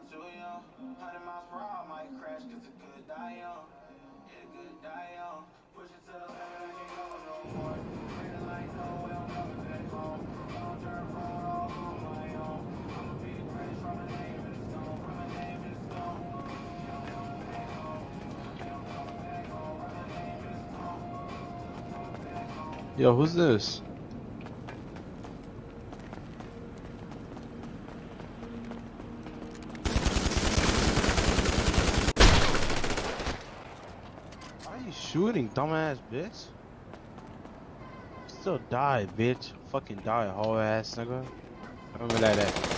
too young. 100 miles per hour might crash, cause it could die young. It could die young. Push it to the limit, I can't go no more. Green lights, no way, I'm coming back home. Don't turn phone all on my own. I'ma be the greatest from the name in the stone. From the name in the stone. I'm coming back home. I'm coming back home. From the name in the stone. I'm coming back home. Yo, who's this? Why are you shooting, dumbass bitch? Still die, bitch. Fucking die, whole ass nigga. Remember that.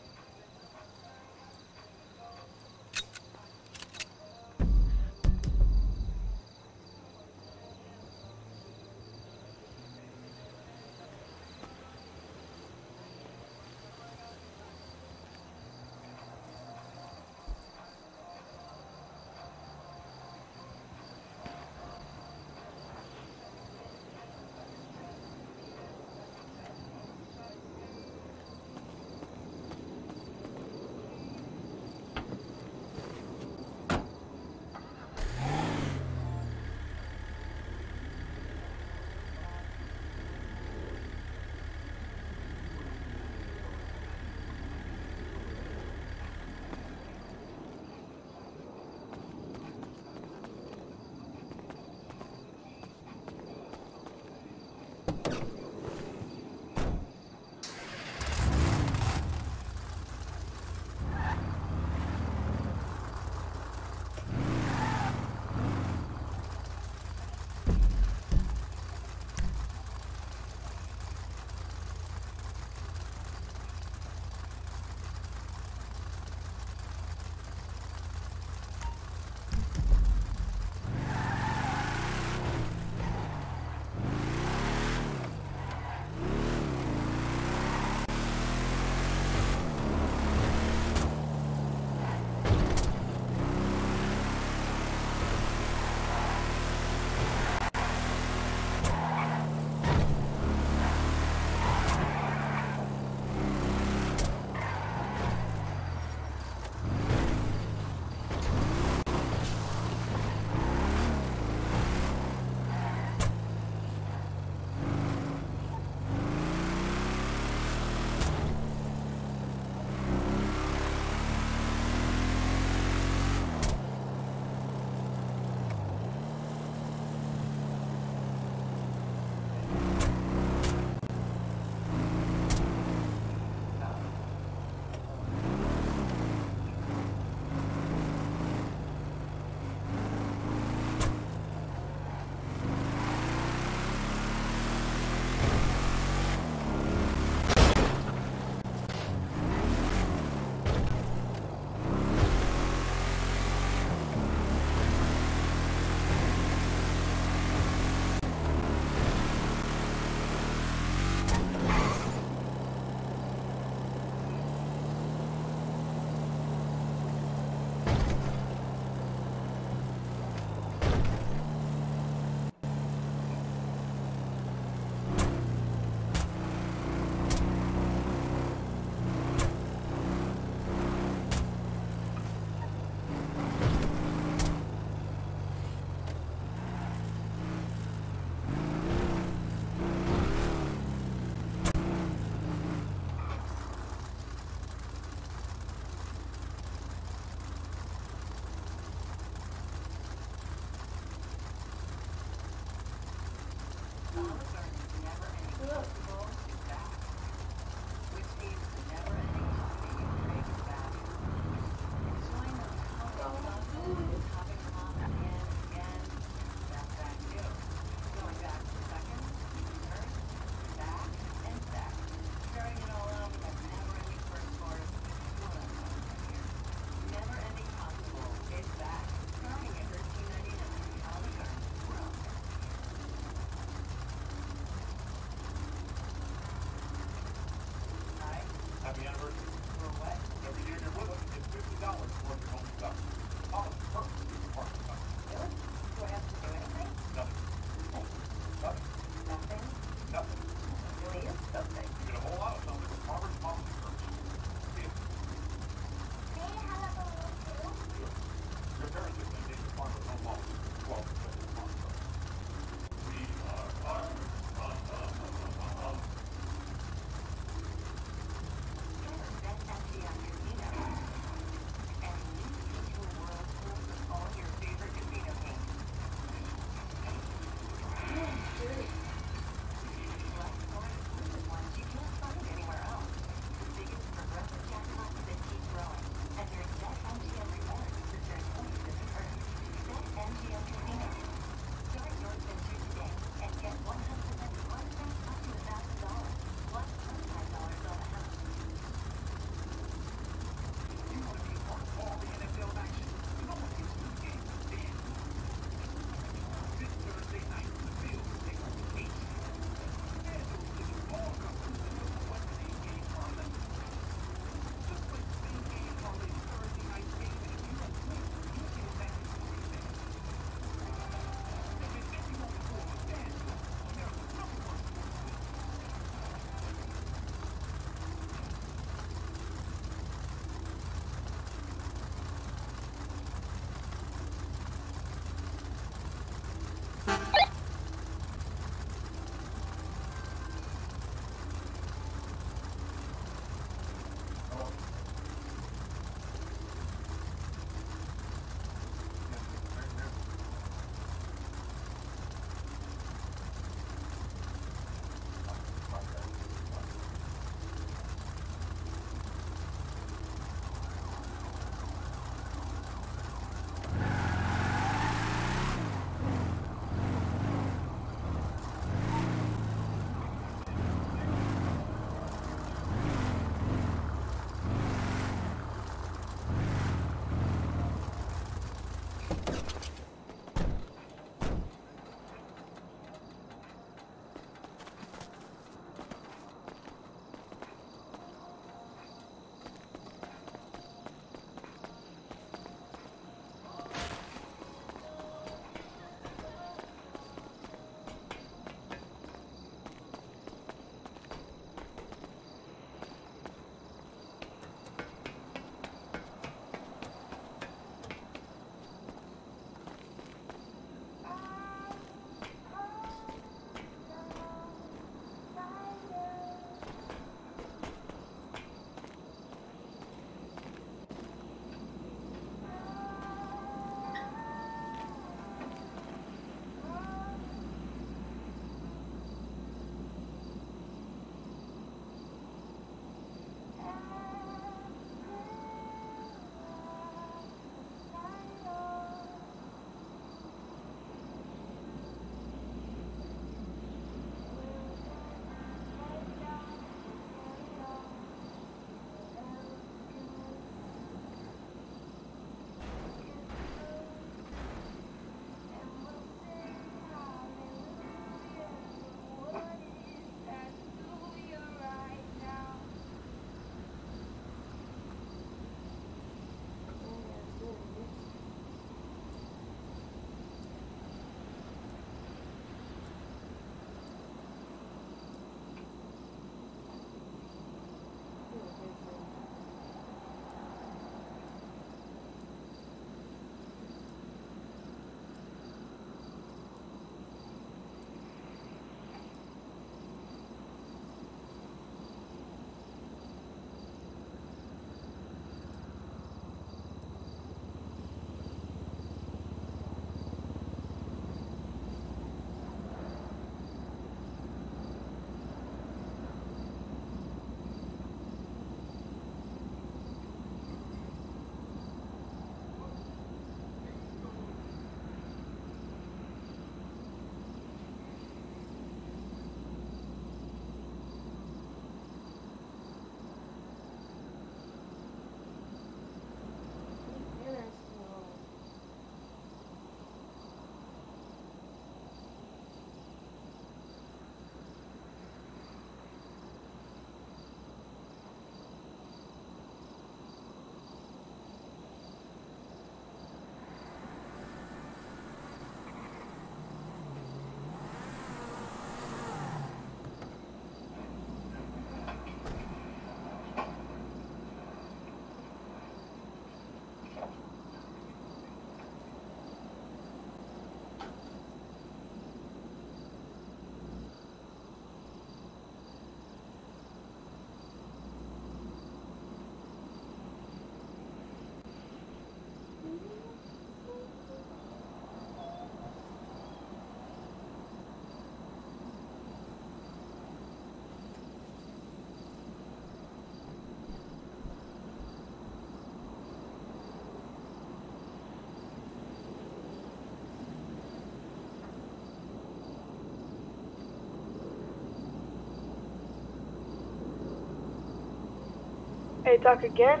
Hey, talk again?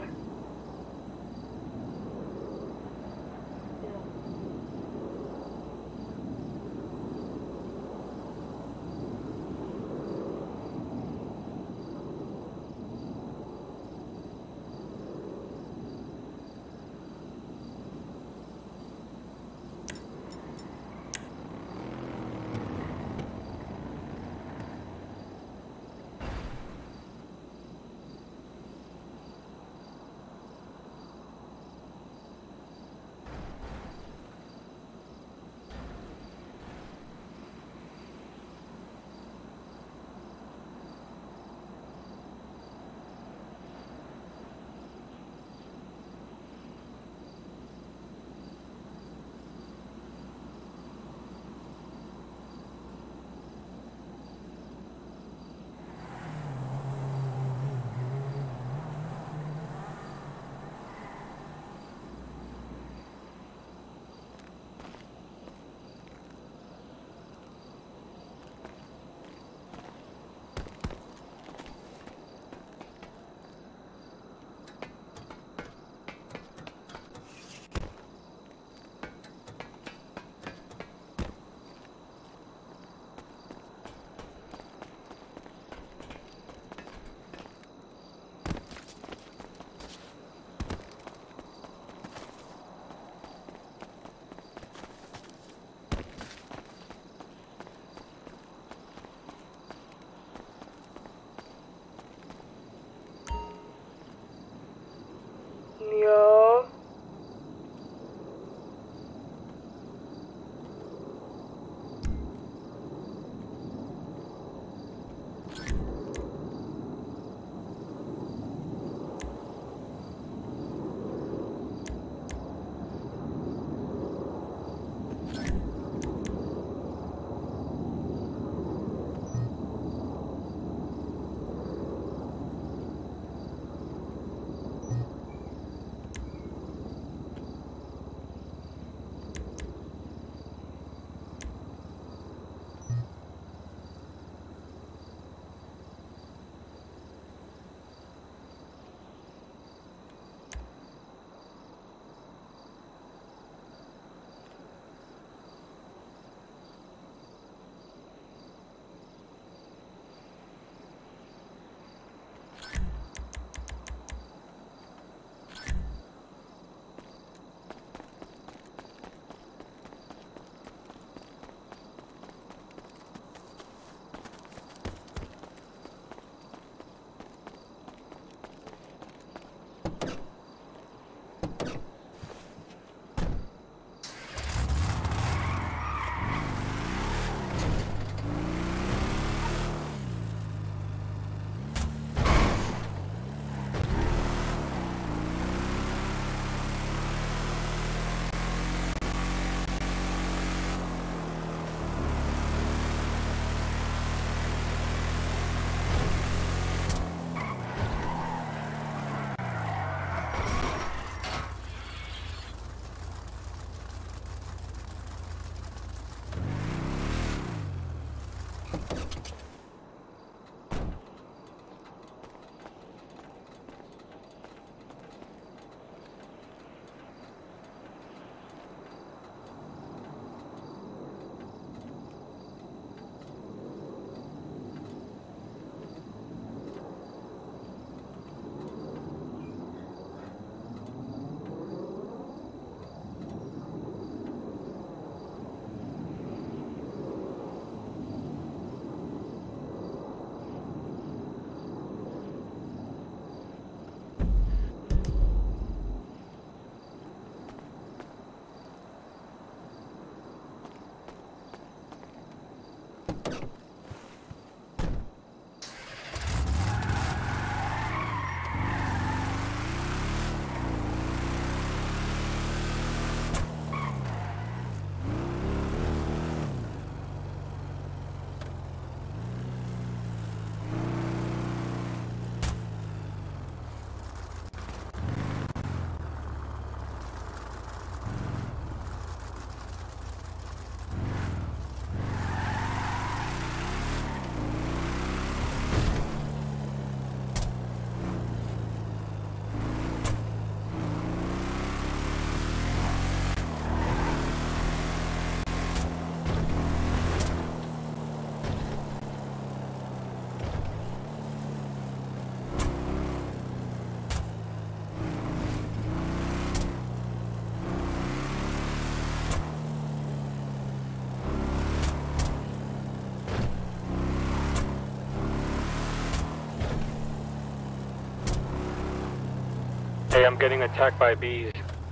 I'm getting attacked by bees.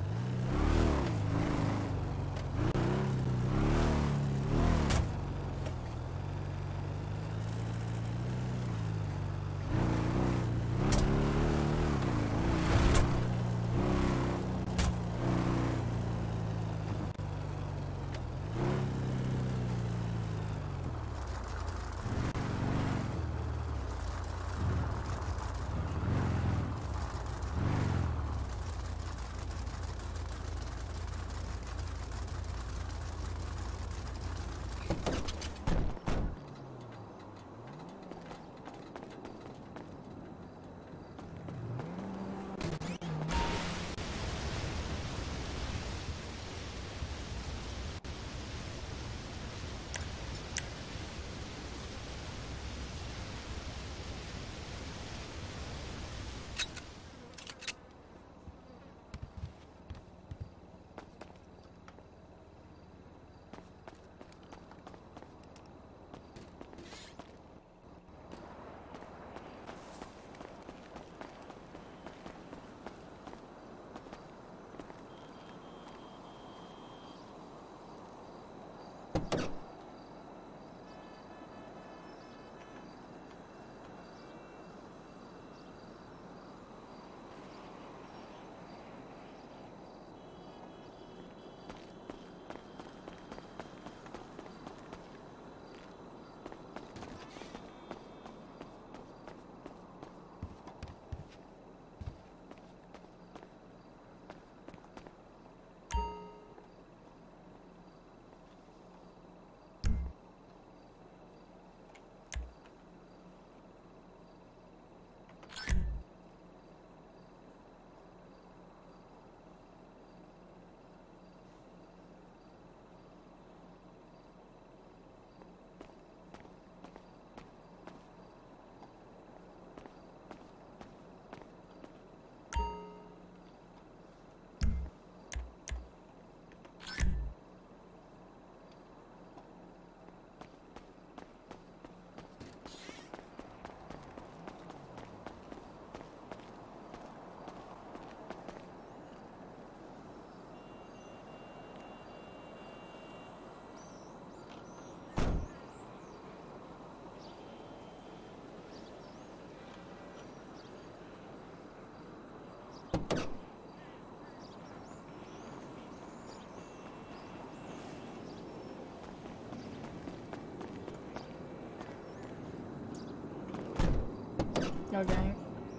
Okay.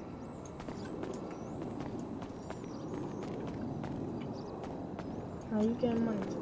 How you getting money today?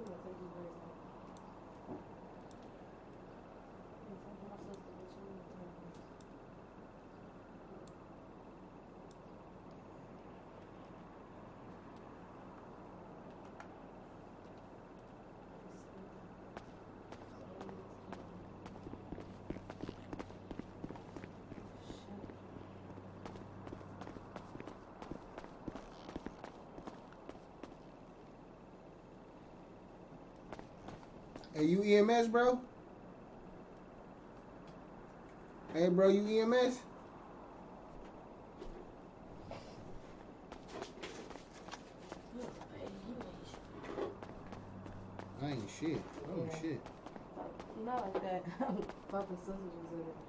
Hey, you EMS, bro? Hey, bro, you EMS? I ain't shit. Oh, yeah. Shit. Not like that. Fucking sisters was in it.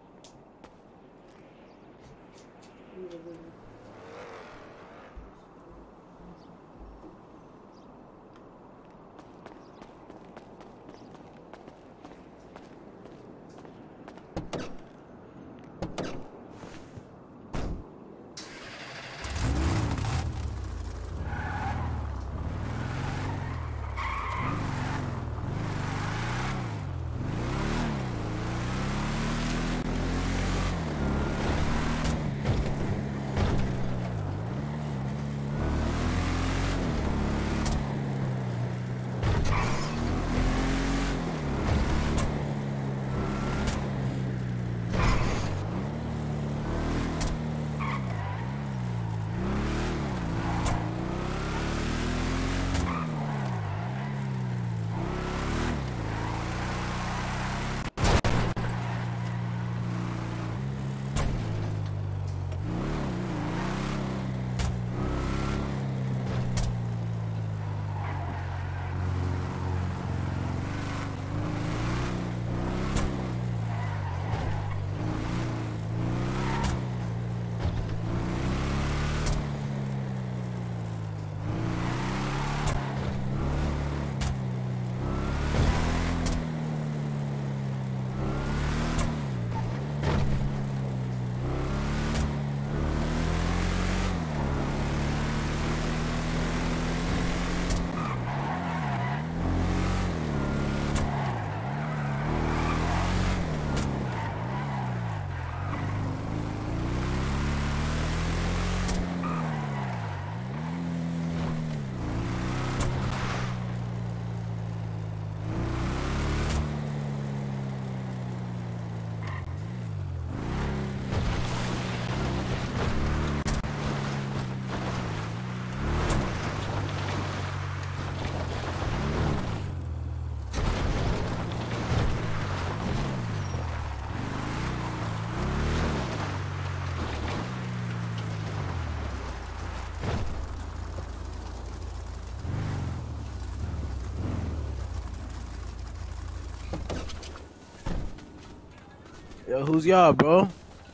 Yo, who's y'all, bro?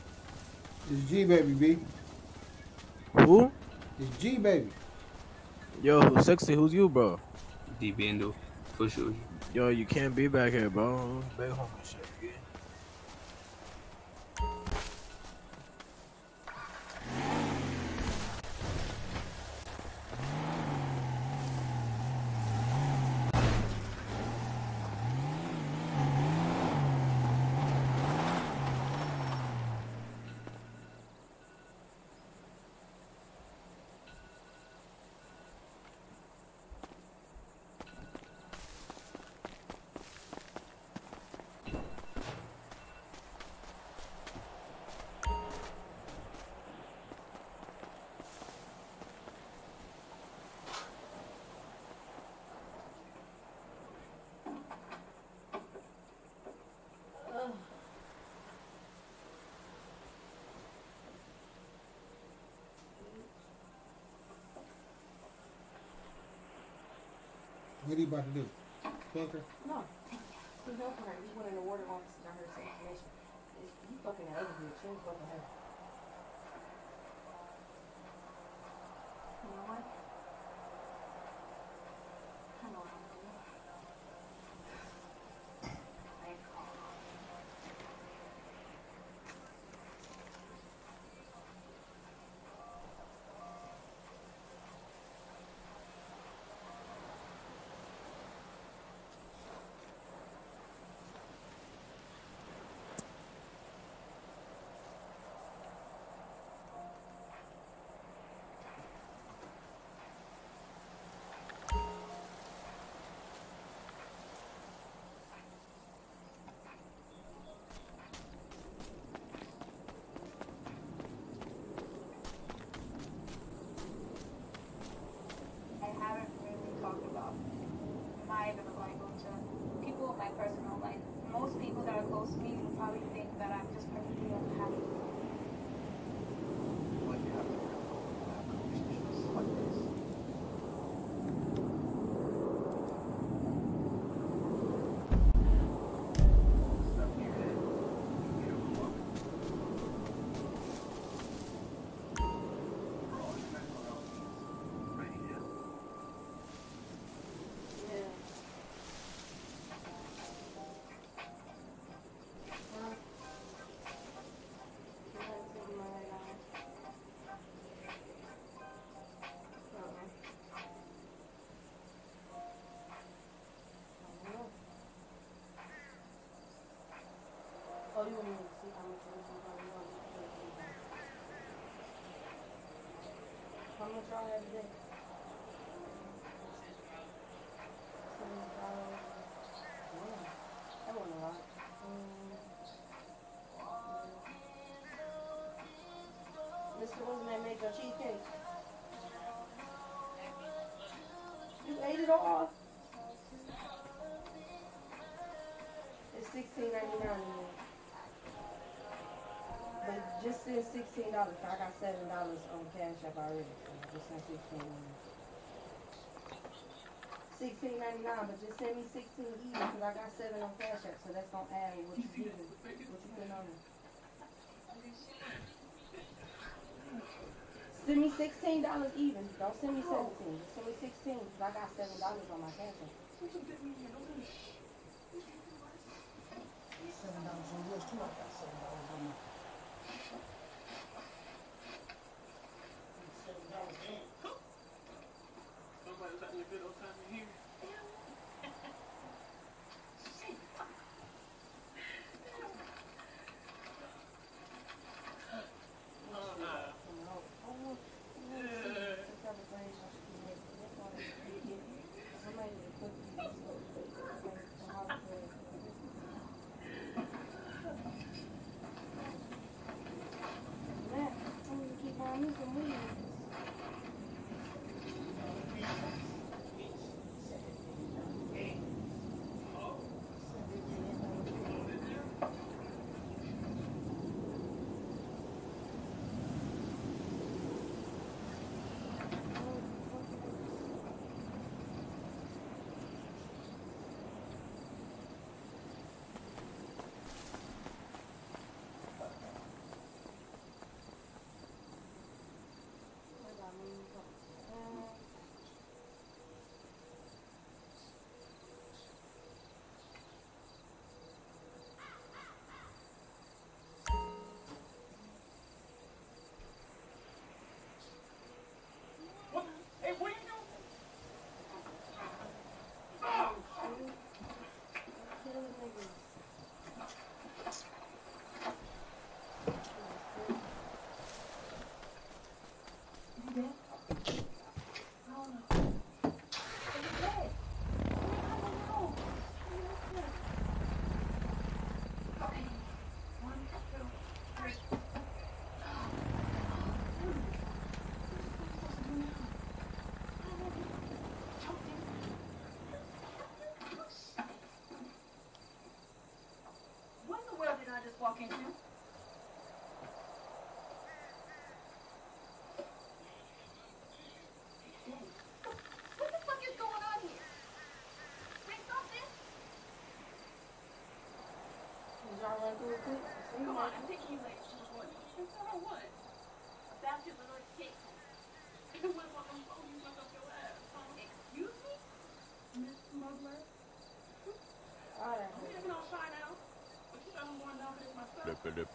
It's G baby, B. Who? It's G baby. Yo, who's sexy? Who's you, bro? D Bando, for sure. Yo, you can't be back here, bro. Back home and shit, nigga. What are you about to do? Fuck her? No. He's helping her. He went in the water office and I heard some information. He fucking the other bitch. She was fucking her. You know what? I know what I'm gonna do. much y'all have today? $70. Damn, that wasn't a lot. Mr. Wasn't that made your cheesecake? You ate it all? It's $16.99 in there. But just send $16. I got $7 on Cash App already. So just send $16.99, but just send me 16 even because I got 7 on Cash App, so that's gonna add what you giving, what you putting on it. Send me $16 even. Don't send me 17. Just send me 16 because I got $7 on my Cash App. $7 on yours too. I got $7 on my. Somebody was having a good old time in here. Hey, what are you doing? What in the world did I just walk into? What the fuck is going on here? Say something. Did y'all run through it quick? Come on, I'm taking you late. And so I what? About your little cake. What about them phone you fuck up your ass? Excuse me? Miss Smuggler? Alright. I'm living on fine now. But you know I'm going down there with my stuff.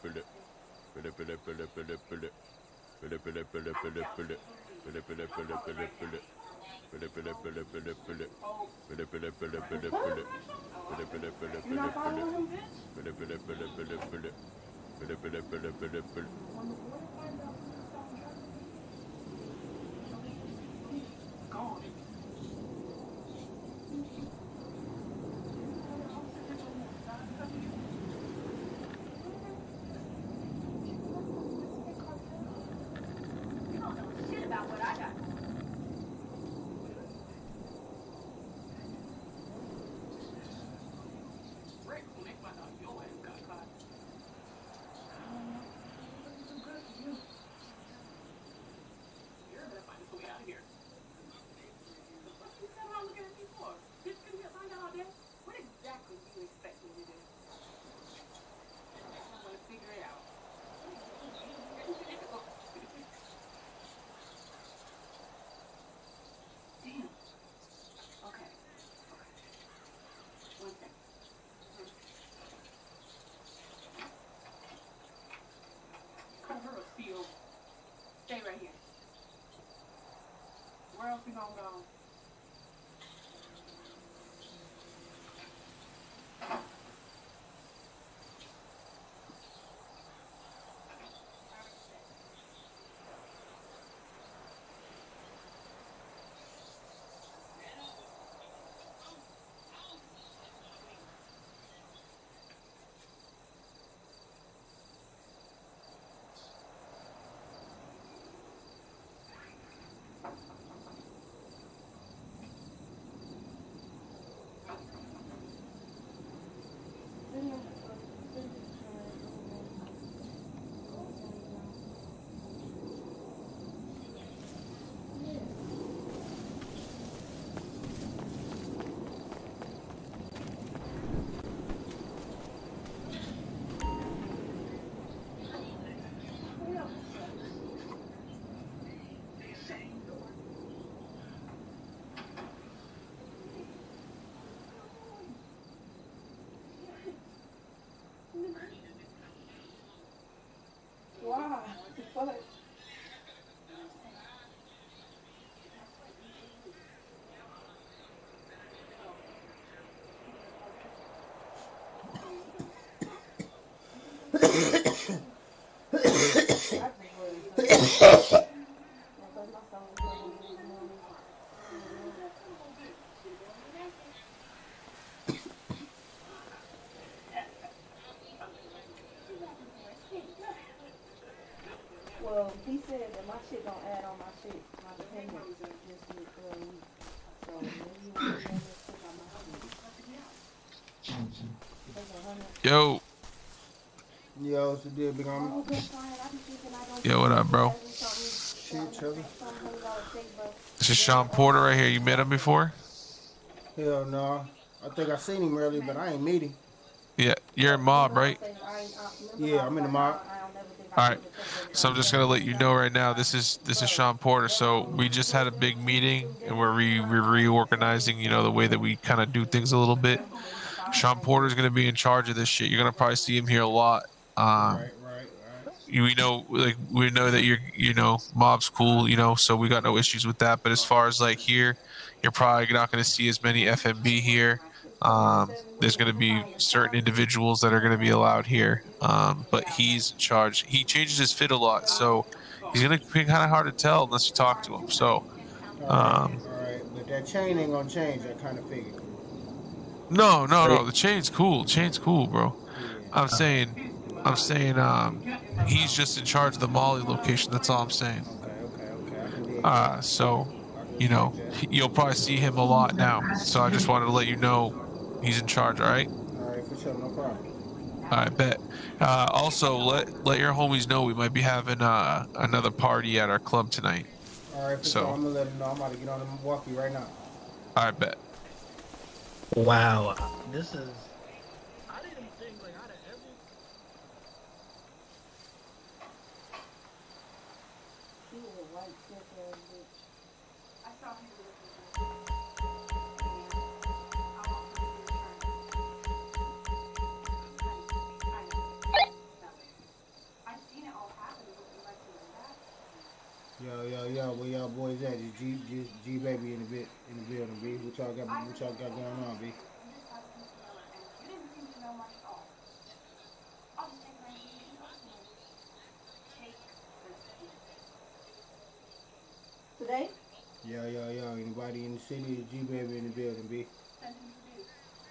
You not following him, bitch? Gone. You don't know shit about what I got. Rick will make my dog your ass got caught. You're gonna find us a way out of here. What you come around looking at me for? Bitch, come here, find out all day. What exactly do you expect me to do? I'm gonna figure it out. Damn. Okay. One second. Cover a field. Stay right here. Where else we gonna go? What? Well, he said that my shit don't add on my shit, my dependents this week for a week. So maybe you want to check out my shit. That's 100. Yo, Yo, what's the deal, big homie? Oh, that's fine. I be thinking I don't yo, what up, bro? Shit, chillin'. This is Sean Porter right here. You met him before? Hell no. I think I seen him earlier, but I ain't meet him. Yeah, you're in mob, right? Yeah, I'm in the mob. All right. So I'm just gonna let you know right now. This is Sean Porter. So we just had a big meeting, and we're reorganizing. You know, the way that we kind of do things a little bit. Sean Porter's gonna be in charge of this shit. You're gonna probably see him here a lot. Right. We know that you know, mob's cool, you know, so we got no issues with that. But as far as like here, you're probably not going to see as many FMB here. There's going to be certain individuals that are going to be allowed here, but he's in charge. He changes his fit a lot, so he's going to be kind of hard to tell unless you talk to him. So, All right, but that chain ain't gonna change. I kind of figured. no, the chain's cool. Chain's cool, bro. I'm saying, he's just in charge of the Molly location. That's all I'm saying. Okay. So, you know, you'll probably see him a lot now. So I just wanted to let you know he's in charge. All right. All right, for sure, no problem. All right, bet. Also, let your homies know we might be having another party at our club tonight. All right, for sure. I'm gonna let him know. I'm about to get on the Milwaukee right now. All right, bet. Wow. This is. I didn't think like out of every. She was a white sick ass bitch. I saw him with this. I want to be I've seen it all happen. Would you like to do that? Yo, where y'all boys at? Is G baby in the building, B? What y'all got going on, B? You just have to know it, and you didn't seem to know much at all. I'll just take my information personally. Take this. Today? Yo, anybody in the city? Is G baby in the building, B? Send him to do.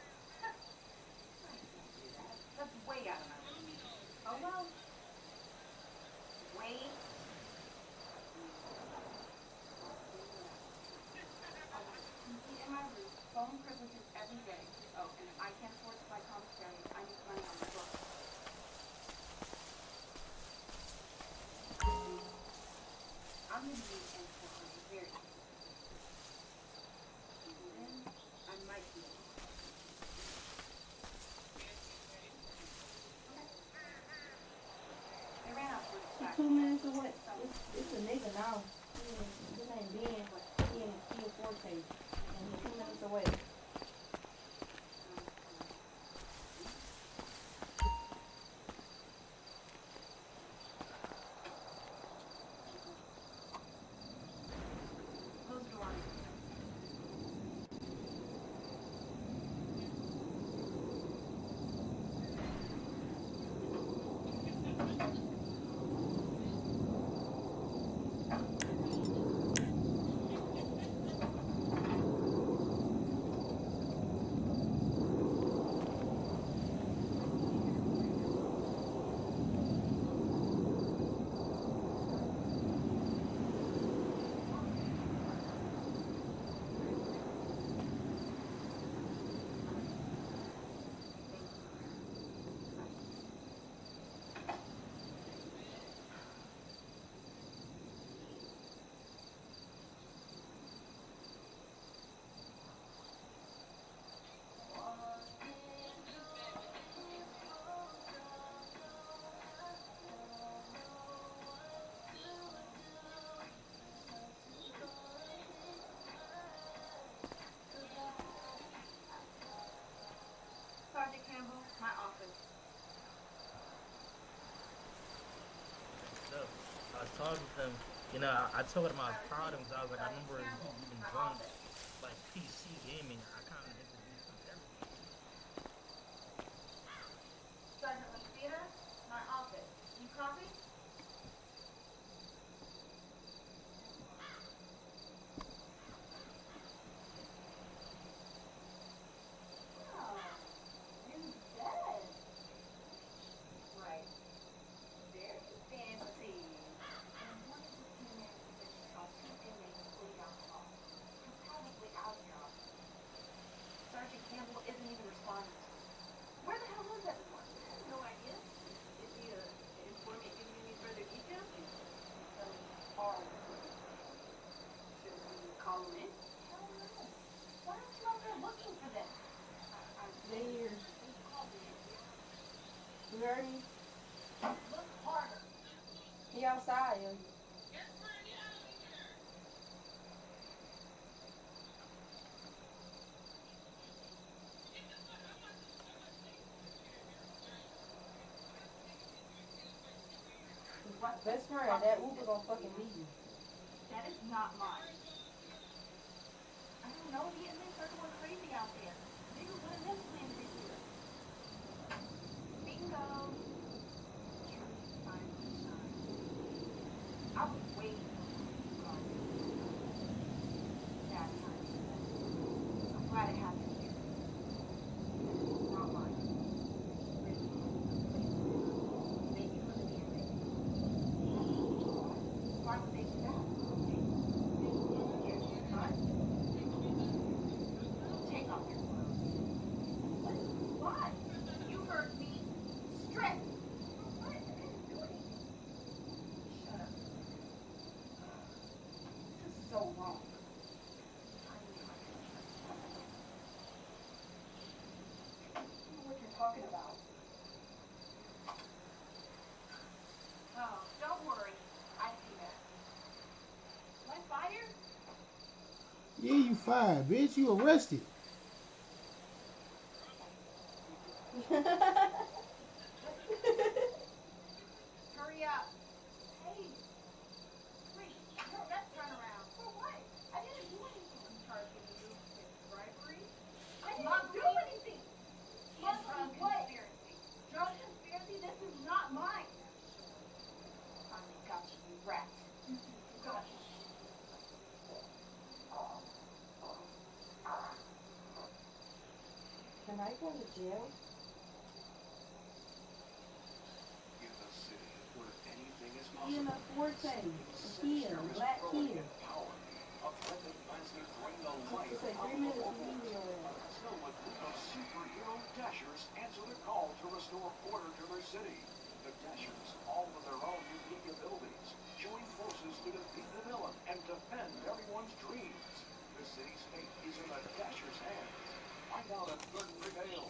That's way out of my league. Oh well. Wait. In my room, phone privileges every day. Oh, and if I can't afford to buy commissary, I need money on the books. I'm gonna need in very soon. And then I might be. They ran out for She 2 minutes away. It's a nigga now. His name Ben. He in Kia Forte. And he's 2 minutes away. Close the door. talking to him, you know, I told him I was proud of him because I was like, I remember he even joined like PC gaming. I kind of introduced him to everything. Sergeant Messina, my office. You copy? Oh, you're dead. Right. Very fancy. In one of the few minutes that she saw two inmates bleed alcohol. You're probably out of your office. Sergeant Campbell isn't even responding. Where the hell was everyone? I have no idea. Is he an informant giving any further details? All should we call him in? Hell no. Why aren't you out there looking for them? They here. Call me. You heard me? Look harder. He outside, yo. What? Best friend, that Uber gonna fucking leave you. That is not mine. I don't know. The inmates are going crazy out there. Maybe one of them planned to do it. Bingo. Fine, son. I was waiting for you guys. That time. I'm glad it happened here. Not mine. Maybe one of the inmates. Why would they do that? Take off your clothes. Why? You heard me. Strip. What? I didn't do anything. Shut up. This is so wrong. I know what you're talking about. Oh, don't worry. I see that. Am I fired? Yeah, you fired, bitch. You arrested. Hurry up. Hey. Wait, no, that's turnaround. For what? I didn't do anything. I'm charging you with bribery. I did not do anything. And drug conspiracy. Drug conspiracy? This is not mine. Finally got you, you rat. Got you. Can I go to jail? In the city where anything is Ian possible. Forte, Kia, Black Kia. A threat that plans to drain the life It's like 3 minutes to leave your ass. So with Luna's superhero Dashers answer the call to restore order to their city. The Dashers, all with their own unique abilities, join forces to defeat the villain and defend everyone's dreams. The city's fate is in the Dashers' hands. Find out if good prevails.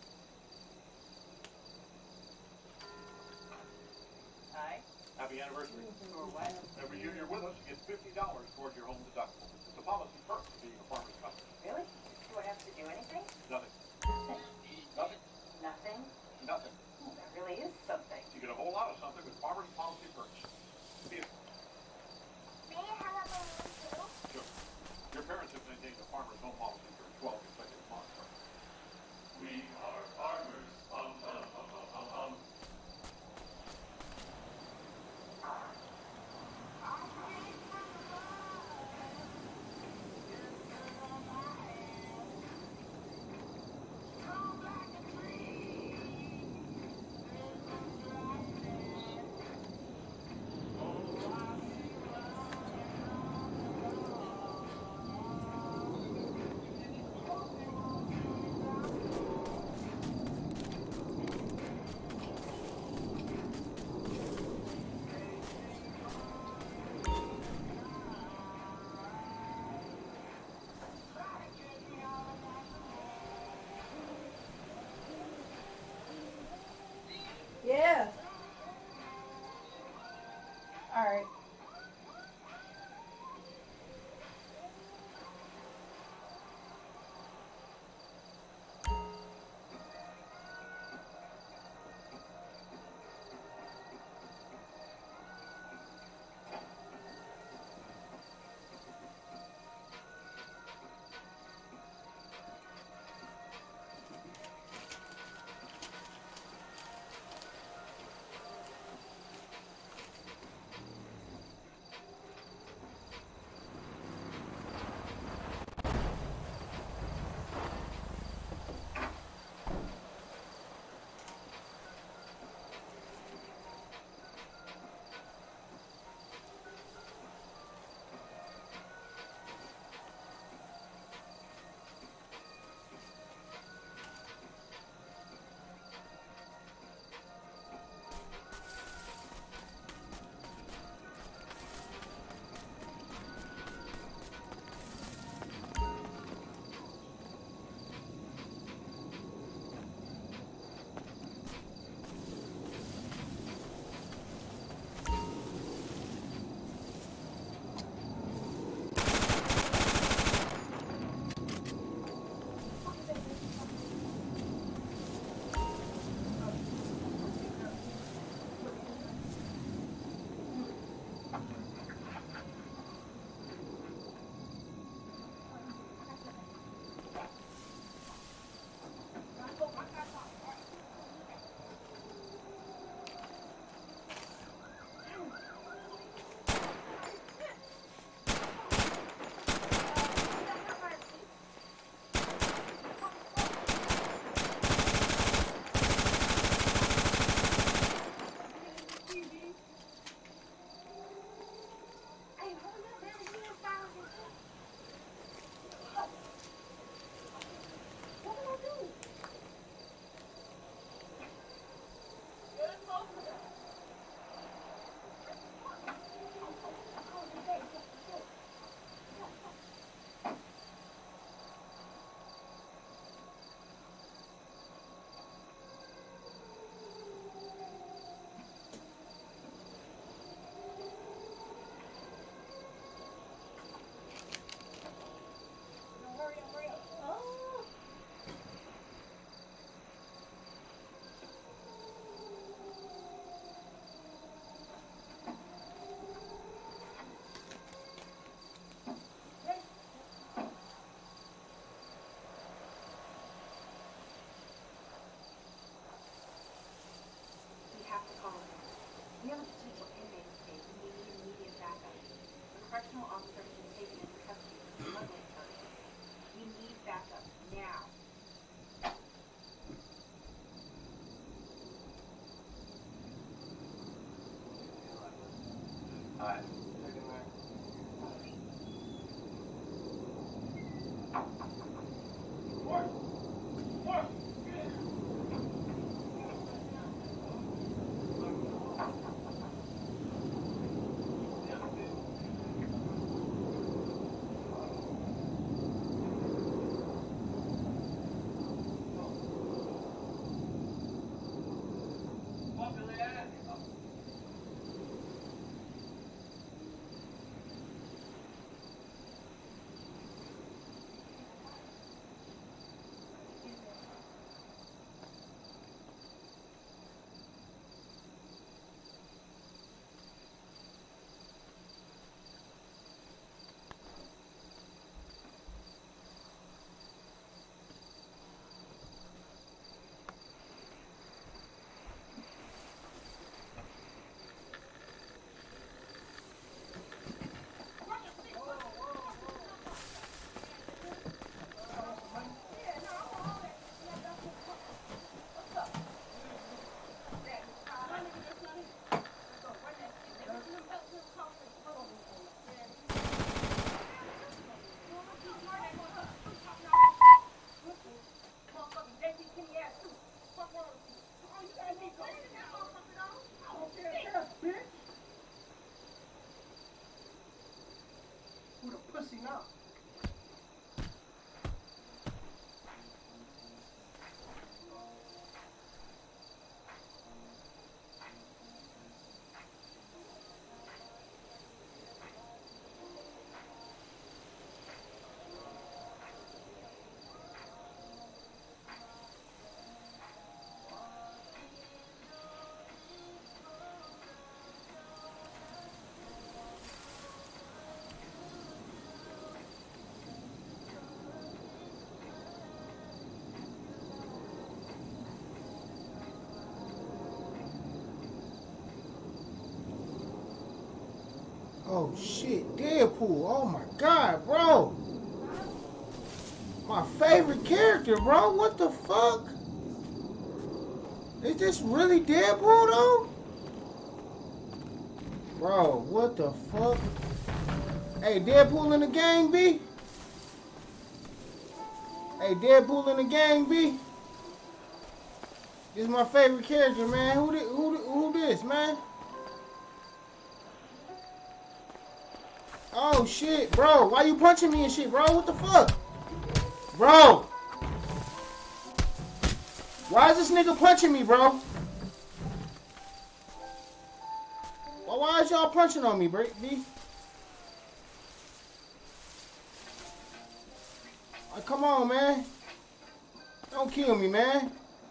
Hi. Happy anniversary. Or what? Every year you're with us, you get $50 towards your home deductible. It's a policy perk for being a farmer's customer. Really? Do I have to do anything? Nothing. Nothing. Nothing. Nothing? Nothing. That really is something. You get a whole lot of something with farmer's policy perks. See it. May I have a balloon too? Sure. Your parents have maintained a farmer's home policy for 12 consecutive months. We are farmers. Yeah. All right. correctional officer has been taken into custody for smuggling charges. We need backup now. Alright. Who the pussy now? Oh shit, Deadpool. Oh my god, bro. My favorite character, bro. What the fuck? Is this really Deadpool though? Bro, what the fuck? Hey, Deadpool in the gang, B? Hey, Deadpool in the gang, B? This is my favorite character, man. Who this, man? Oh shit, bro. Why you punching me and shit, bro? What the fuck? Bro. Why is this nigga punching me, bro? Why is y'all punching on me, B? Come on, man. Don't kill me, man.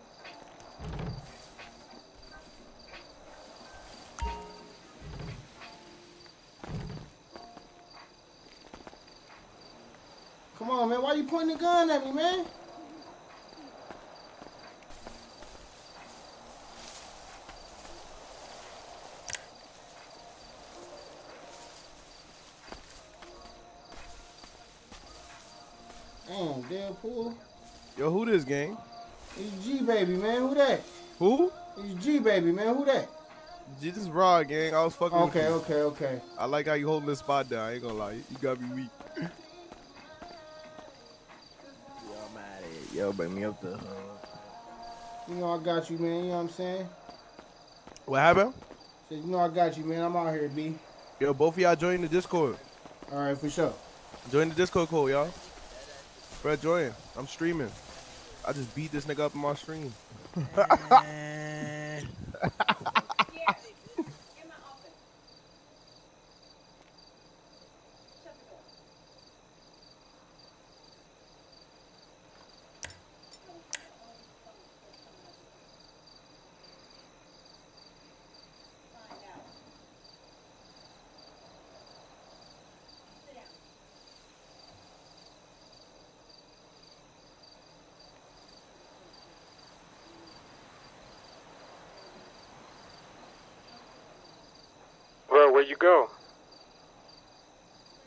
Come on, man. Why you pointing the gun at me, man? Damn, Deadpool. Yo, who this, gang? It's G-Baby, man. Who that? Who? It's G-Baby, man. Who that? This is Raw, gang. I was fucking with you. Okay. I like how you holding this spot down. I ain't gonna lie. You got me weak. Yo, bring me up the You know I got you, man. You know what I'm saying? What happened? Said, you know I got you, man. I'm out here, B. Yo, both of y'all join the Discord. All right, for sure. Join the Discord call, y'all. Fred, join. I'm streaming. I just beat this nigga up in my stream. Bro, where you go?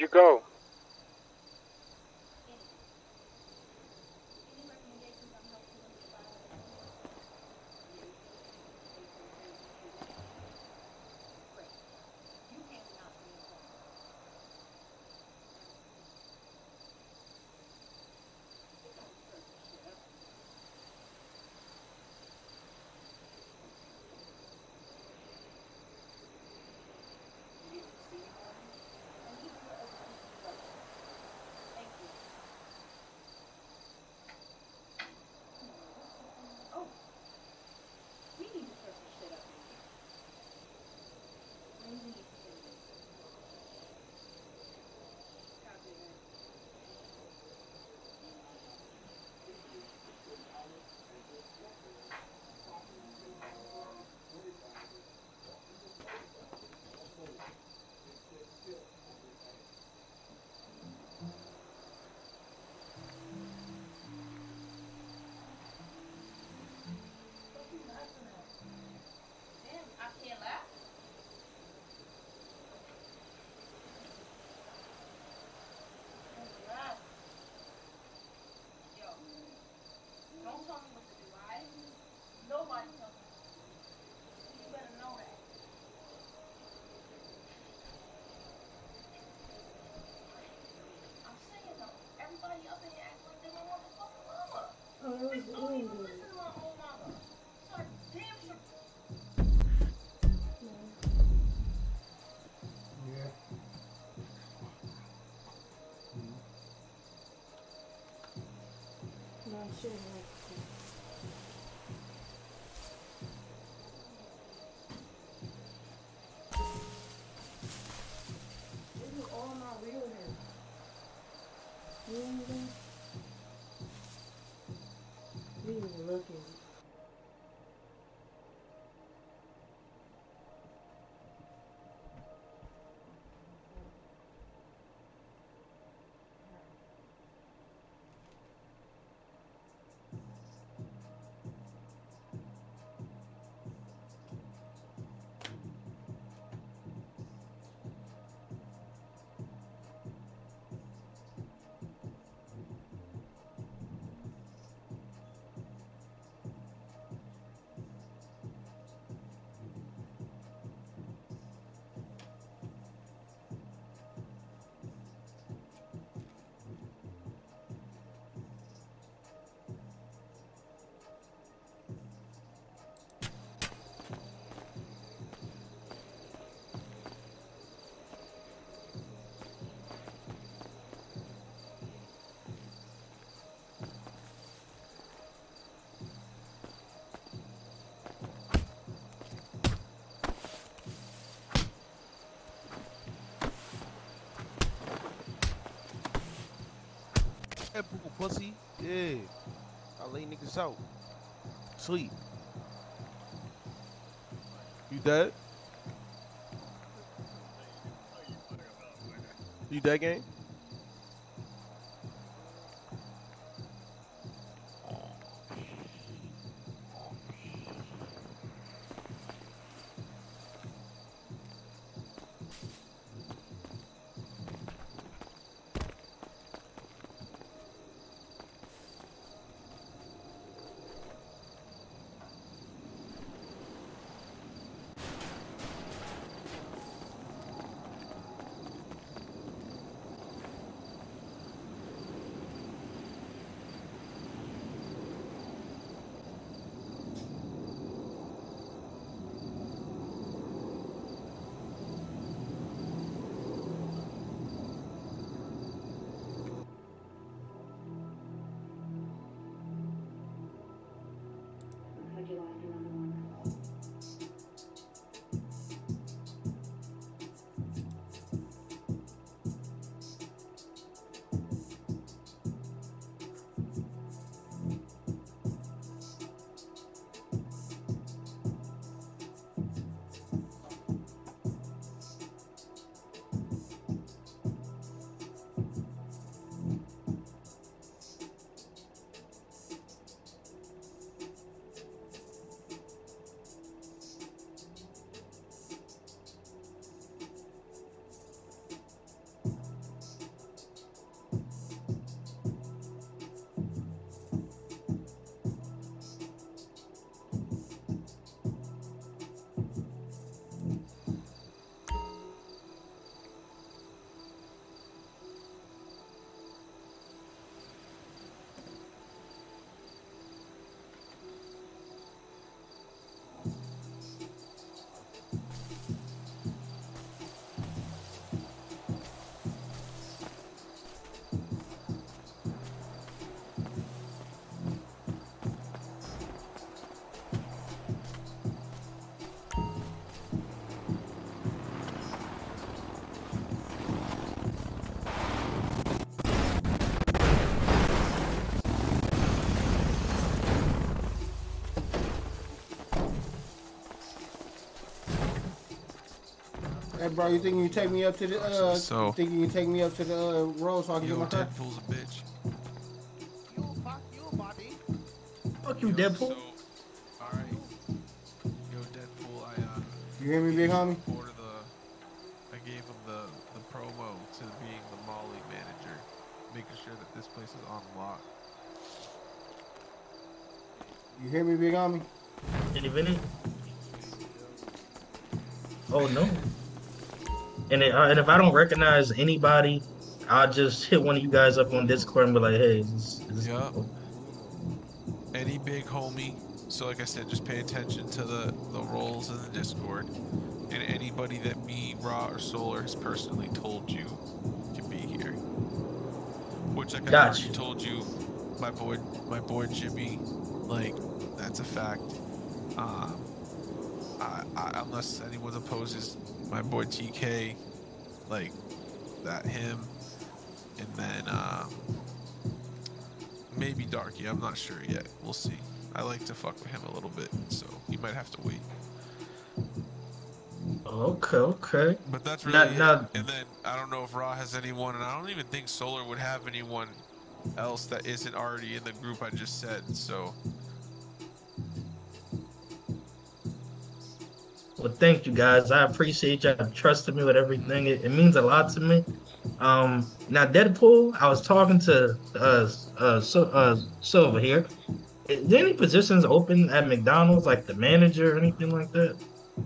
you go? Oh, it was England. Yeah. No, shit, no. This is all my real hair. You know what I'm saying? We even look at it. That poo pussy. Yeah. I lay niggas out. Sleep. You dead? You dead, gang? bro. You think you can take me up to the So- you think you can take me up to the road so I can Yo, get my car? Deadpool's a bitch. Fuck you, Yo, Deadpool. So, alright. Yo, Deadpool, You hear me, big homie? I gave him the promo to being the Molly manager, making sure that this place is on lock. You hear me, big homie? Any Vinny? Oh no. And if I don't recognize anybody, I'll just hit one of you guys up on Discord and be like, hey, is this Yup. Any big homie. So like I said, just pay attention to the roles in the Discord. And anybody that me, Raw, or Solar has personally told you can be here. Which like I already told you, my boy Jimmy, like, that's a fact. Unless anyone opposes my boy TK, like that him, and then maybe Darky. I'm not sure yet. We'll see. I like to fuck with him a little bit, so he might have to wait. Okay. But that's really it. And then I don't know if Raw has anyone, and I don't even think Solar would have anyone else that isn't already in the group I just said. So. Well, thank you guys. I appreciate you trusting me with everything. It means a lot to me. Now, Deadpool, I was talking to Silver here. Is there any positions open at McDonald's, like the manager or anything like that?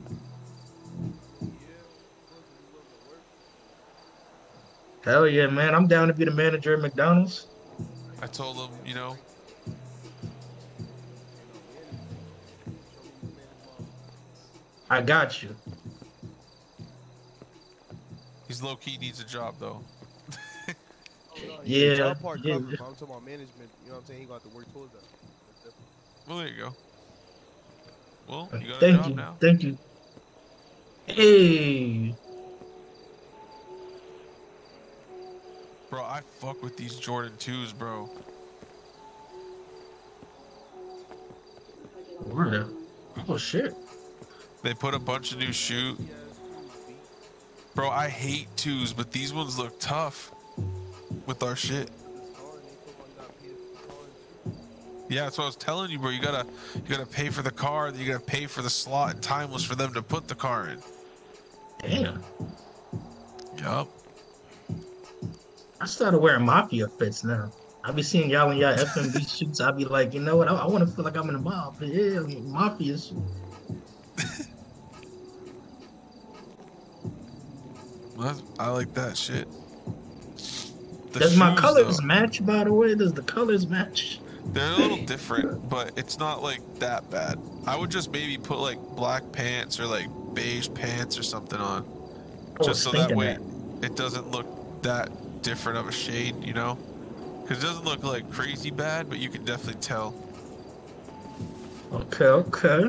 Hell yeah, man. I'm down to be the manager at McDonald's. I told him, you know. I got you. He's low key needs a job though. Yeah. Job part covered, but I'm talking about management. You know what I'm saying? He got to work towards that. Well, there you go. Well, you got a Thank job you. now. Thank you. Hey. Bro, I fuck with these Jordan 2s, bro. Word. Oh shit. They put a bunch of new shoe. Bro, I hate 2s, but these ones look tough with our shit. Yeah, that's what I was telling you, bro. You gotta pay for the car, then you gotta pay for the slot and timeless for them to put the car in. Damn. Yup. I started wearing Mafia fits now. I be seeing y'all in y'all FMB shoots. I be like, you know what? I want to feel like I'm in a mob. But yeah, Mafia shit. I like that shit. Does my colors match, by the way? Does the colors match? They're a little different, but it's not like that bad. I would just maybe put like black pants or like beige pants or something on. Just so that way it doesn't look that different of a shade, you know? Because it doesn't look like crazy bad, but you can definitely tell. Okay.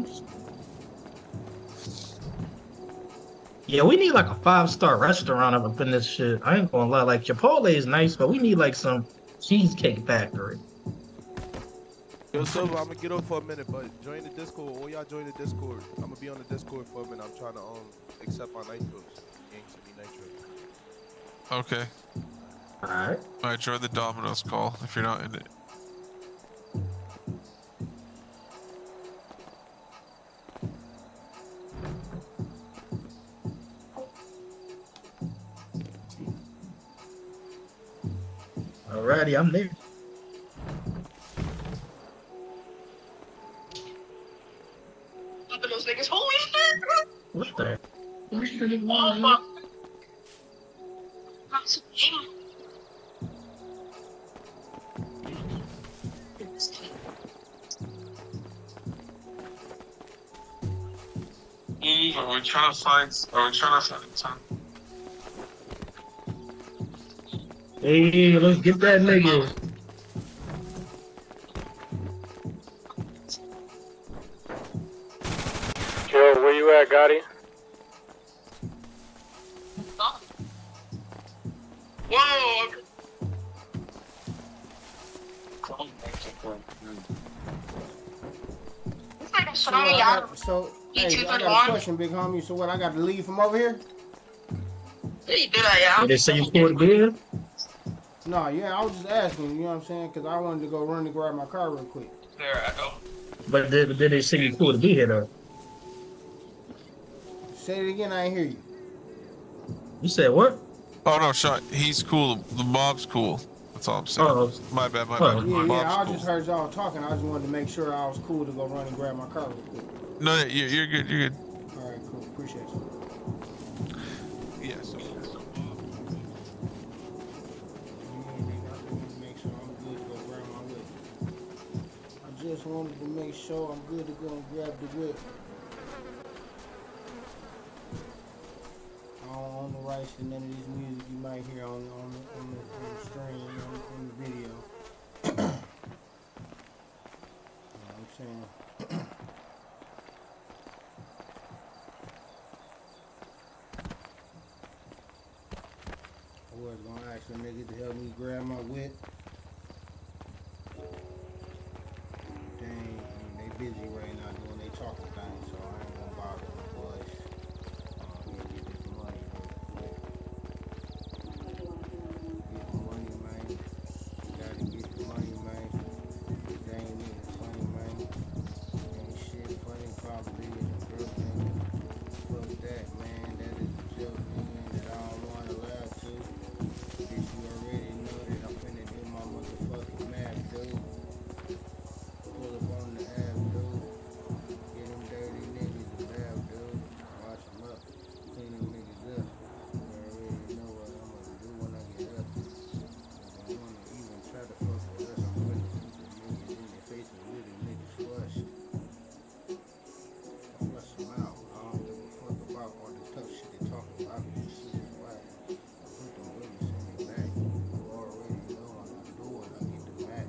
Yeah, we need like a 5-star restaurant up in this shit. I ain't gonna lie. Like, Chipotle is nice, but we need like some Cheesecake Factory. Yo, Silver, I'm gonna get off for a minute, but join the Discord. All y'all join the Discord. I'm gonna be on the Discord for a minute. I'm trying to accept my nitros. Gang sent me nitros. Okay. Alright. Alright, join the Domino's call if you're not in it. Alrighty, I'm there. Those niggas, holy shit! What the? Oh, fuck. Are we trying to find time? Hey, let's get that nigga. Yo, where you at, Gotti? Whoa! So, hey, I got a question, big homie. So what, I got to leave from over here? Did they say you pulled the bid? No, yeah, I was just asking, you know what I'm saying? Because I wanted to go run and grab my car real quick. But did they say you pulled the bid though? Say it again, I ain't hear you. You said what? Oh no, Sean, he's cool. The mob's cool. That's all I'm saying. Oh. My bad. Yeah, Mob's I cool. just heard y'all talking. I just wanted to make sure I was cool to go run and grab my car real quick. No, you're good. You're good. All right, cool. Appreciate you. Yeah. So. I just wanted to make sure I'm good to go and grab the whip. I don't own the rights to none of this music you might hear on the stream, on the video. You know what I'm saying? I was gonna ask a nigga to help me grab my whip. Dang, they busy right now doing their talking thing, so I ain't gonna bother them boys. Get this money real quick. Get the money, man. You gotta get the money, man. They ain't even funny, man. Ain't shit funny, probably is a girl thing. Fuck that, man. That is a joke, nigga, that I don't wanna laugh to. Bitch, you already know that I'm finna do my motherfucking math, dude. Pull up on the app, dude. Get them dirty niggas a bath, dude. Watch them up. Clean them niggas up. You already know what I'm gonna do when I get up. If they wanna even try to fuck with us, I'm gonna keep the niggas in their faces with the niggas flushed. Flush them out. I don't give a fuck about all the tough shit they talking about. This shit is whack. Put them bullets in their back. You already know what I'm doing. I get the back.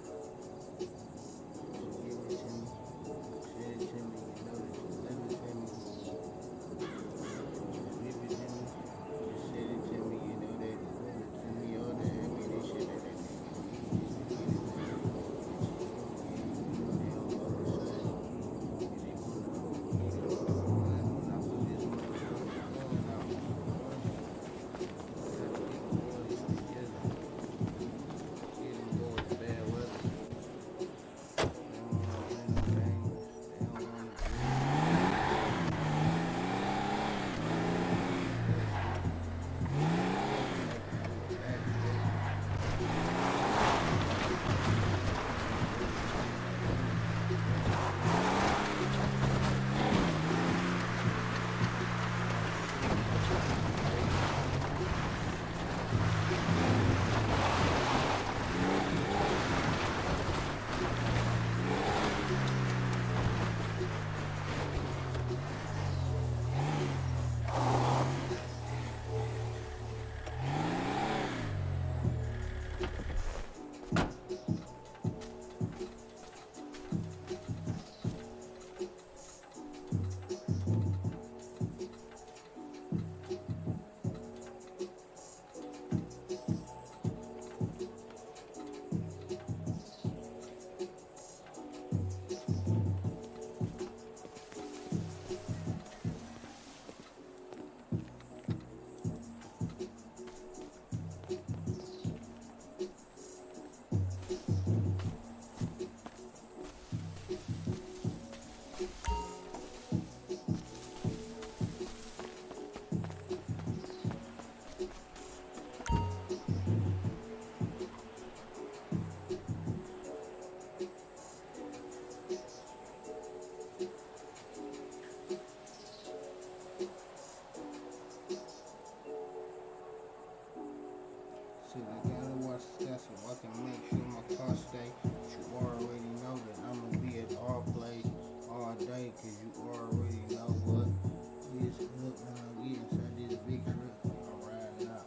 So I gotta watch the stats so I can make sure my car stay. You already know that I'm gonna be at all plays all day, cause you already know what is up when I get inside this big truck. I'm riding out.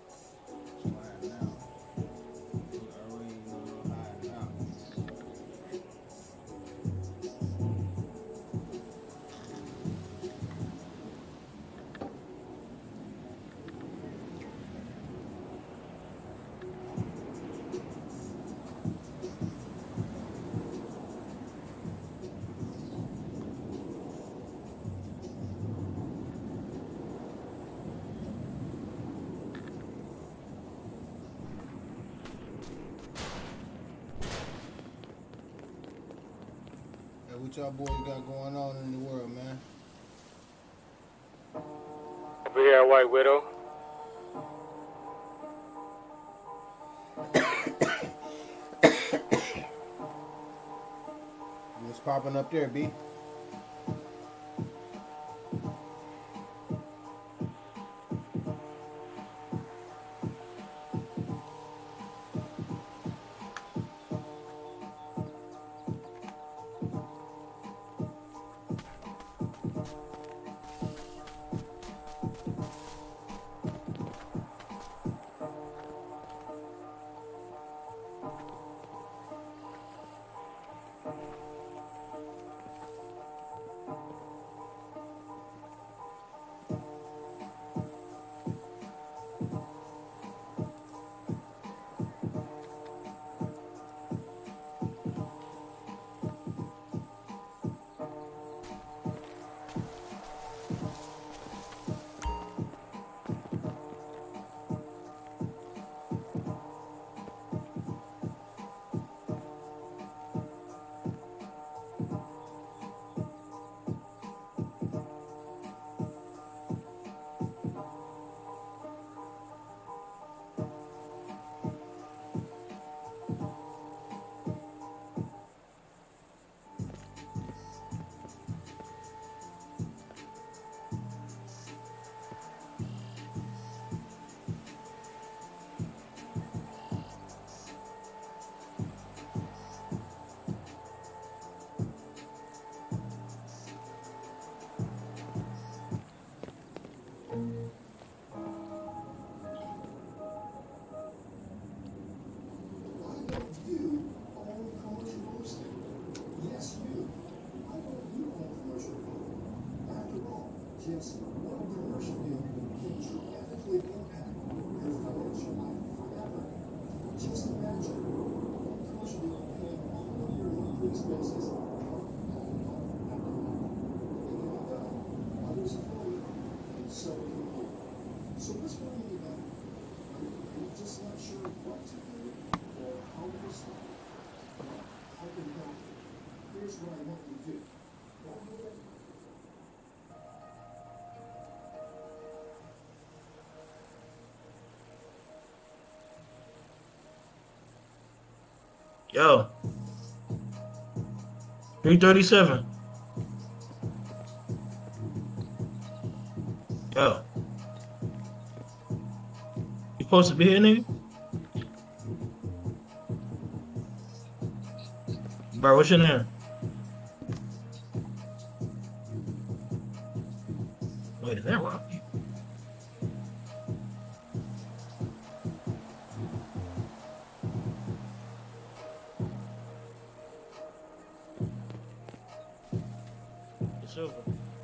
Riding out. You already know I'm riding out. what y'all boys got going on in the world, man? Over here at White Widow. What's popping up there, B? Yo. 337. Yo. You supposed to be here, nigga? Bro, what's your name? Wait, is that Rocky? It's over.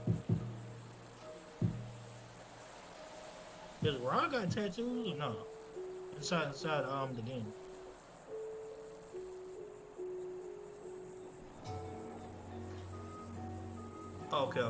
Does Ron got tattoos or no? Inside the game. Oh, okay.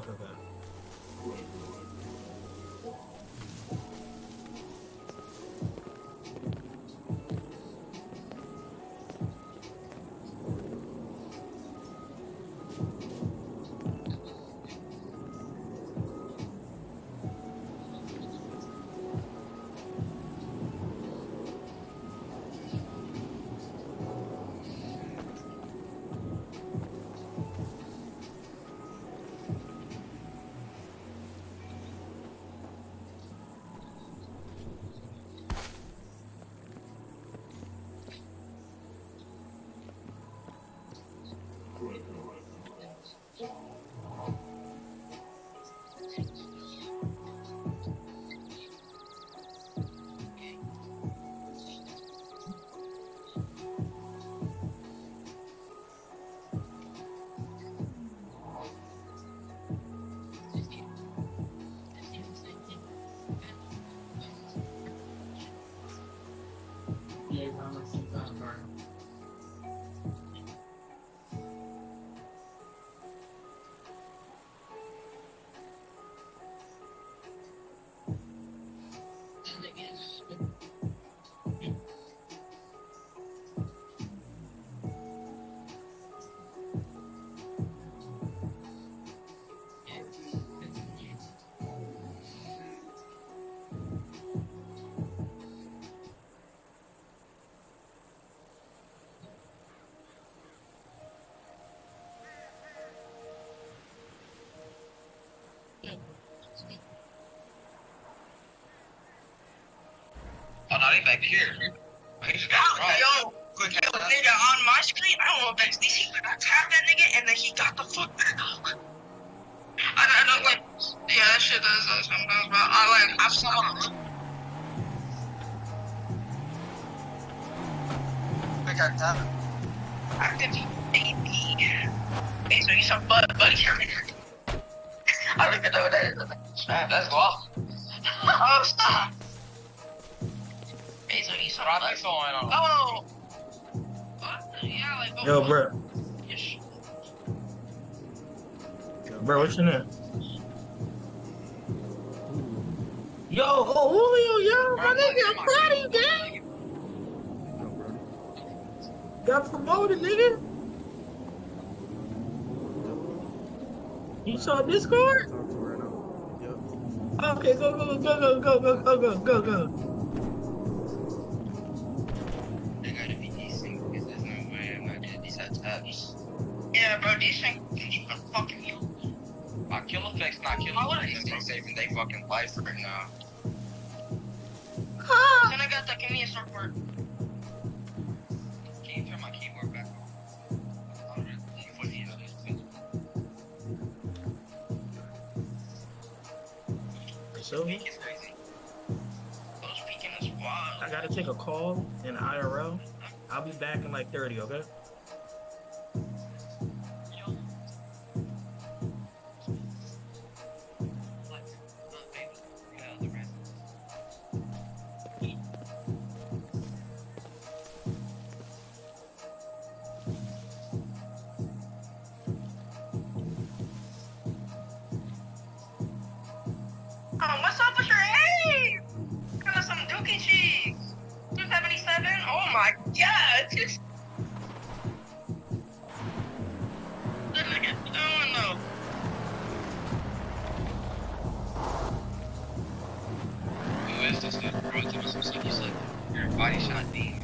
they back here. Yo, nigga, on my screen, I don't know if that's DC, but I tapped that nigga, and then he got the fuck back out. I don't like, yeah, that shit does that sometimes, but I saw him. I got that. I did baby. Hey, so you some buddy. I don't even know what that is. That's wild. Oh, stop. Hey, so you some buddy. Oh. What? Yeah, like, Yo, bro. Bro, what's your name? Yo, Julio, yo, my nigga, I'm proud of you, gang. Got promoted, nigga. You saw Discord? Okay, go. They gotta be decent, because there's no way I'm not gonna decide tabs. Yeah, bro, decent. Keep fucking you. My kill effect's not killing me. They're saving their fucking life right now. Then I got that. Give me a surfboard. Can you turn my keyboard back on? So, I gotta take a call in IRL. I'll be back in like 30, okay? What's up with your aim? Got some dookie cheeks. 277? Oh my god. Just... What are you doing though? Who is this dude? Bro, give me some stuff. You said you're a body shot demon.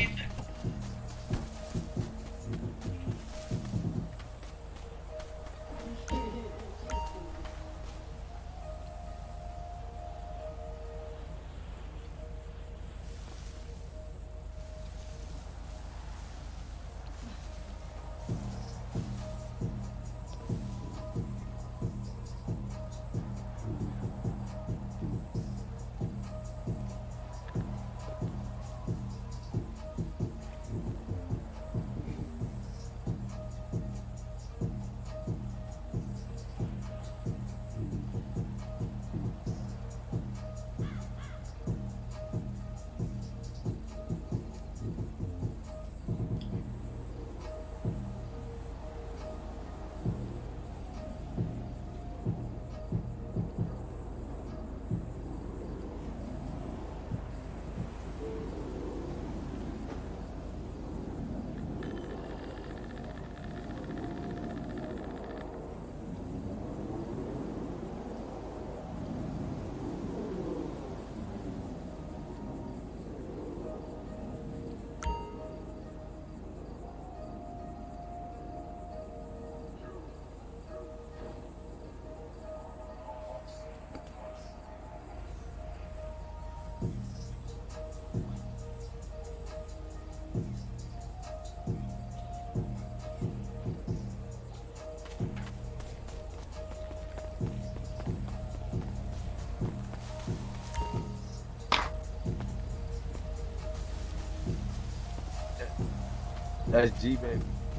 That's G, baby.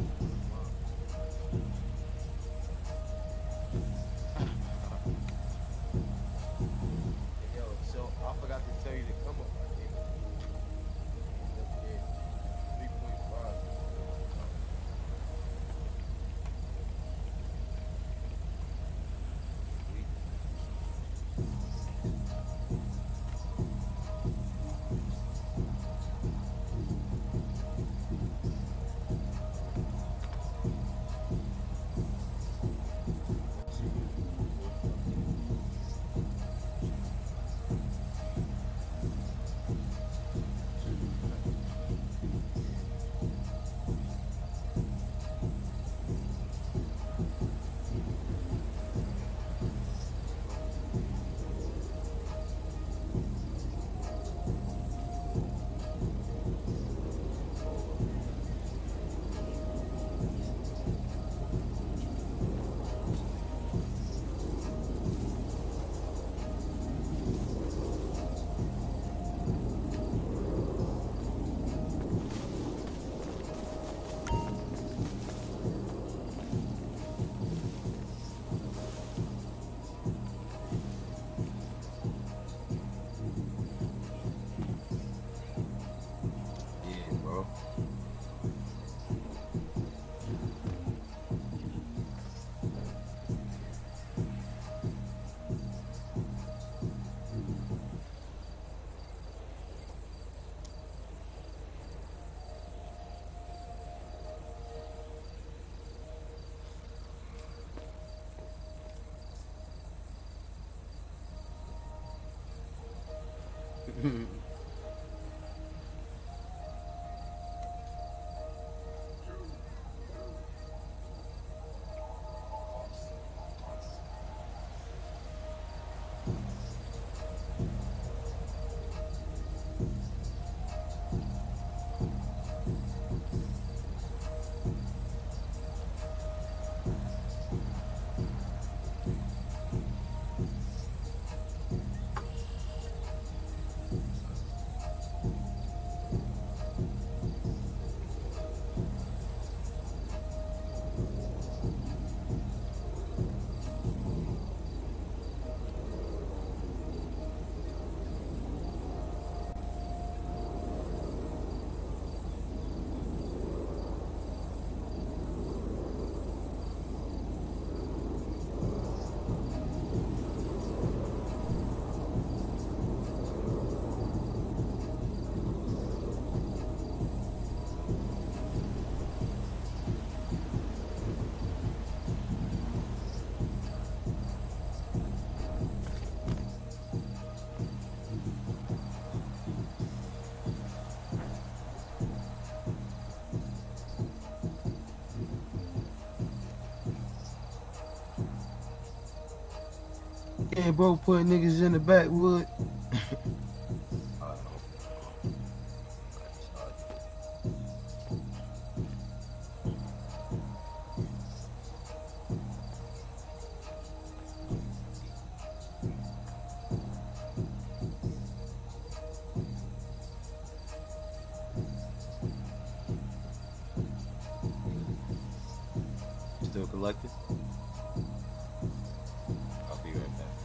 Yo, so I forgot to tell you to come up. I gave it 3.5. Yeah, bro, putting niggas in the backwood. Still collecting? I'll be right back.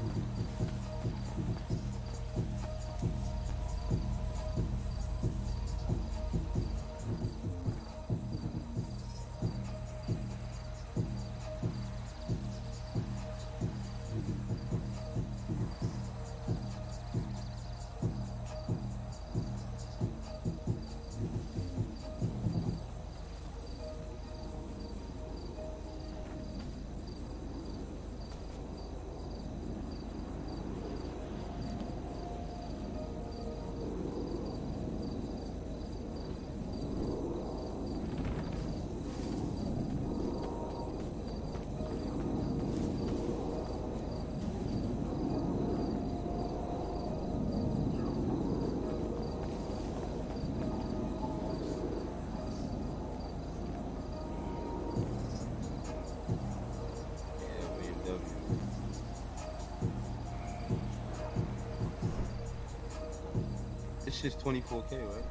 This shit's 24K, right?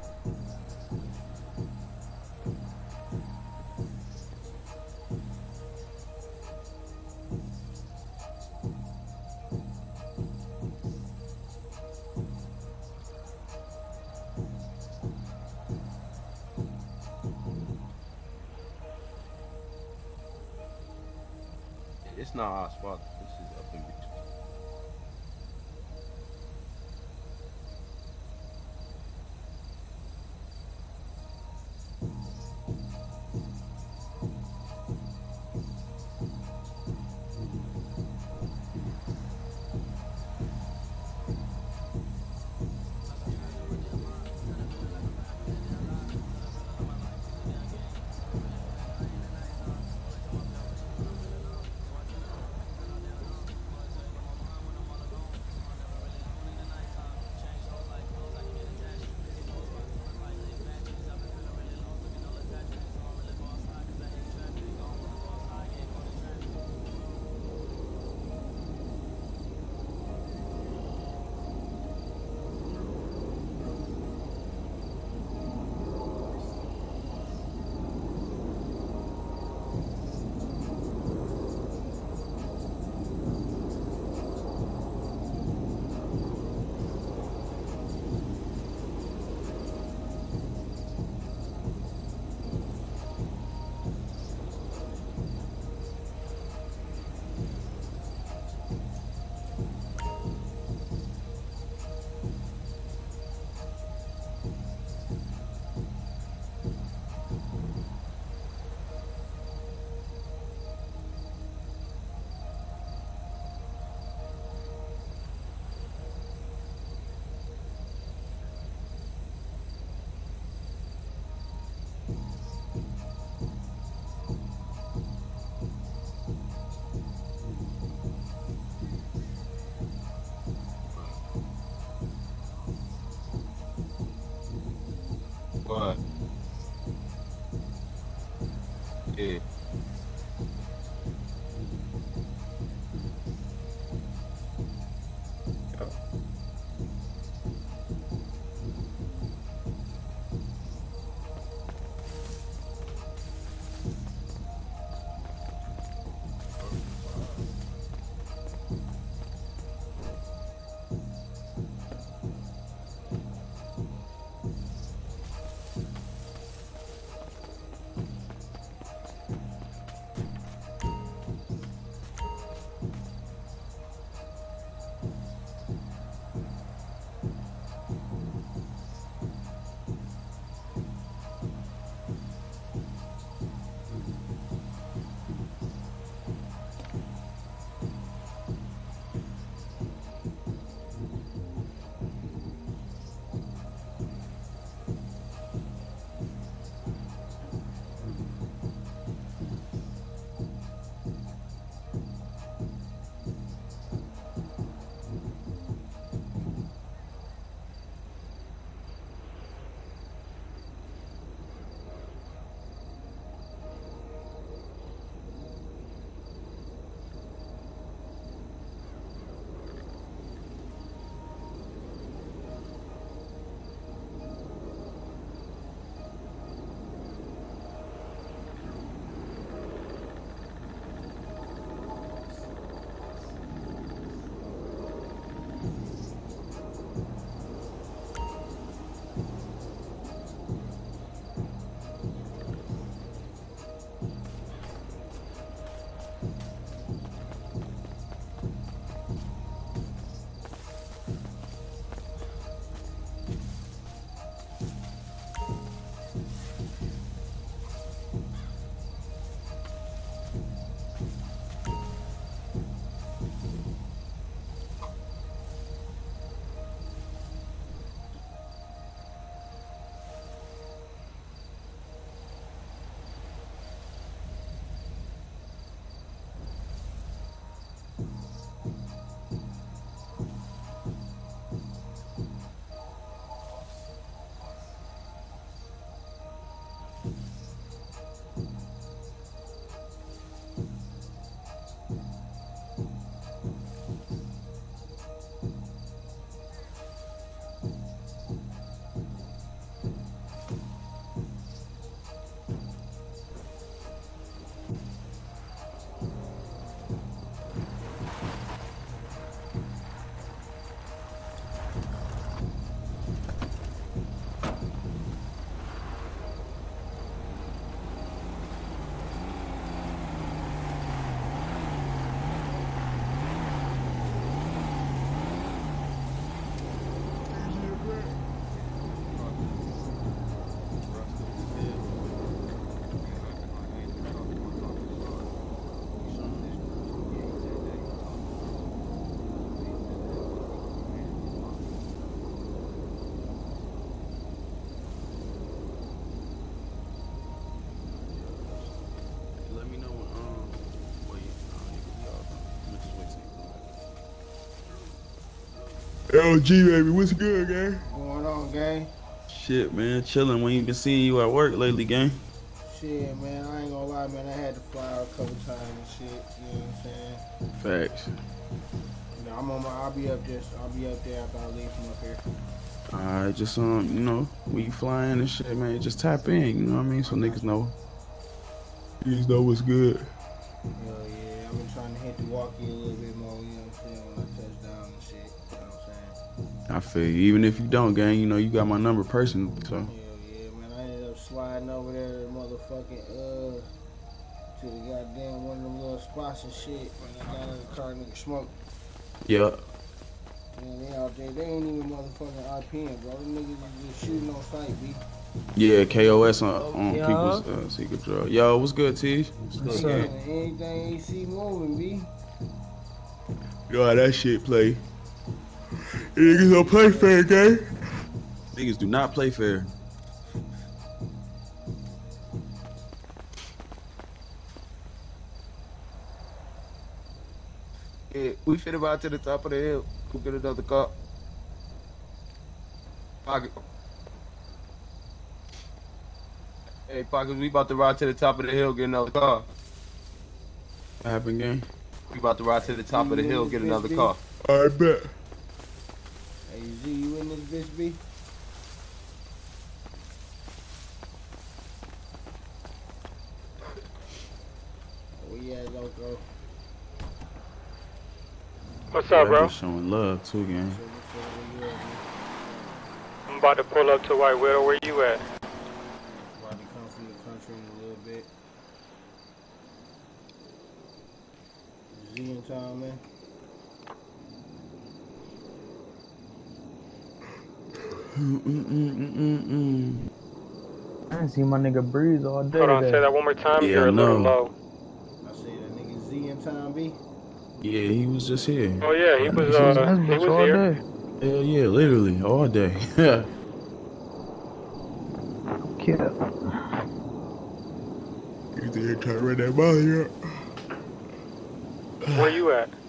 It's not our spot. This is up in between. Yeah. LG baby, what's good, gang? What's going on, gang? Shit, man, chilling. We ain't been seeing you at work lately, gang. Shit, man, I ain't gonna lie, man. I had to fly out a couple times and shit. You know what I'm saying? Facts. You know, I'll be up there after I leave from up here. Alright, just you know, when you flying and shit, man, just tap in. You know what I mean? So niggas know. Niggas know what's good. Hell yeah, I've been trying to hit the walkie a little bit more. You know what I'm saying? When I touch down and shit. You know what I'm saying? I feel you. Even if you don't, gang, you know you got my number personally, so. Hell yeah, man. I ended up sliding over there to motherfucking to the goddamn one of them little spots and shit. When I got out of the car, nigga smoke. Yeah. Man, they out there, they ain't even motherfucking RPing, bro. Them niggas is just shooting on sight, B. Yeah, KOS on people's secret draw. Yo, what's good, T? What's up? Anything AC moving, B. You know how that shit play. Niggas don't play fair, gang. Niggas do not play fair. Yeah, we fit about to the top of the hill. Go get another car. Pocket. Hey, Pockets, we about to ride to the top of the hill, get another car. What happened, gang? We about to ride to the top of the hill, get another car. I bet. Hey, Z, you in this bitch, B? Where you at, Loco? What's up, bro? Showing love too, gang. I'm about to pull up to White Widow. Where you at? About to come from the country in a little bit. Z in town, man. I didn't see my nigga Breeze all day. Hold on, today. say that one more time. Yeah, You're a little no. low. I say that nigga Z in town, B. Yeah, he was just here. Oh yeah, he was here. Hell yeah, literally all day. Yeah. Kid. You think you're trying to run that molly up? Where you at?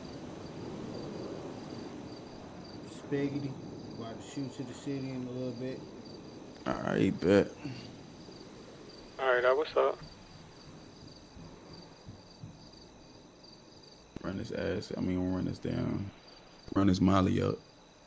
Spaghetti. About to shoot to the city in a little bit. Alright, bet. Alright, what's up? Run his ass. I mean, run this down. Run his molly up.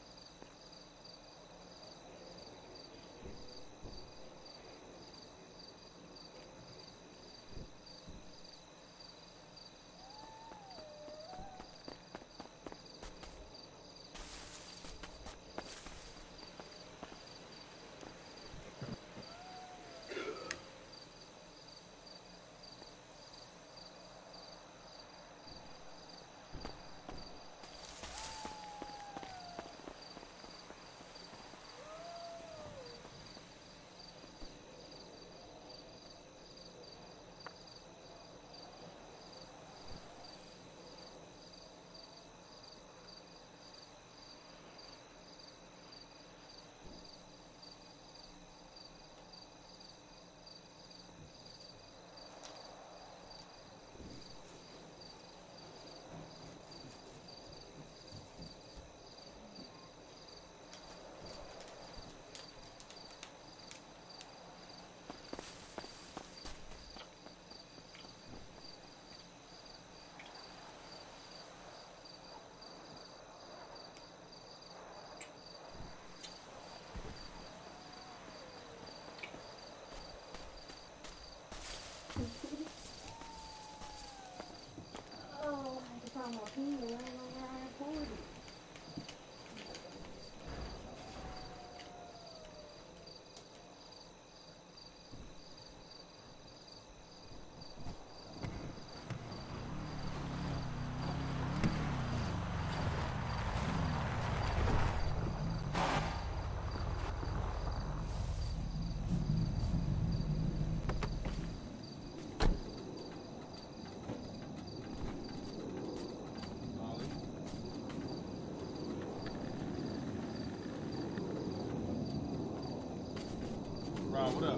Ron, what up?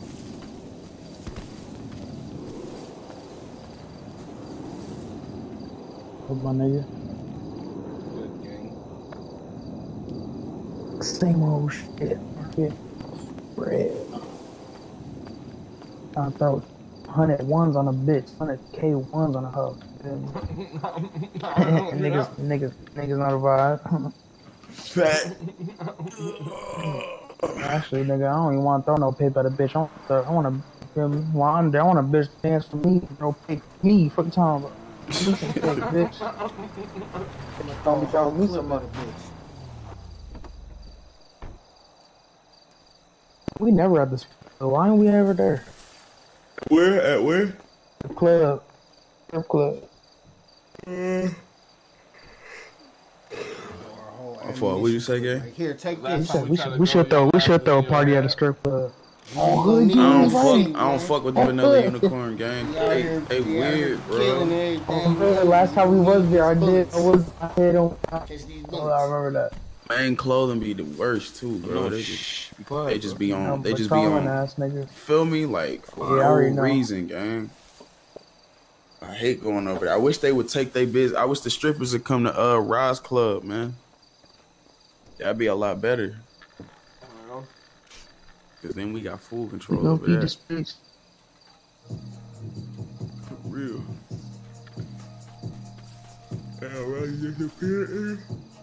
What's my nigga? Good gang. Same old shit. Yeah. Red. I throw 100 ones on a bitch, 100K ones on a hoe. niggas not a vibe. Fat. Actually, nigga, I don't even want to throw no paper at a bitch. I want to, feel me? While I'm there, I want a bitch to dance for me, throw pay for me. Fuck you talking about? Give me some pay, bitch. Don't be throwing me some money, bitch. We never at this. Why ain't we ever there? Where? At where? The club. Strip club. I thought, what you say, Gay? Here, take this. We should throw a party at a strip club. I don't fuck with the vanilla unicorn gang. They weird, bro. Last time we was there, I remember that. Man, clothing be the worst too, bro. They just be on. They just be on. Ass niggas. Feel me, like for no reason, gang. I hate going over there. I wish they would take their business. I wish the strippers would come to Rise Club, man. That'd be a lot better. Cause then we got full control over there. real. Damn, right, you disappeared.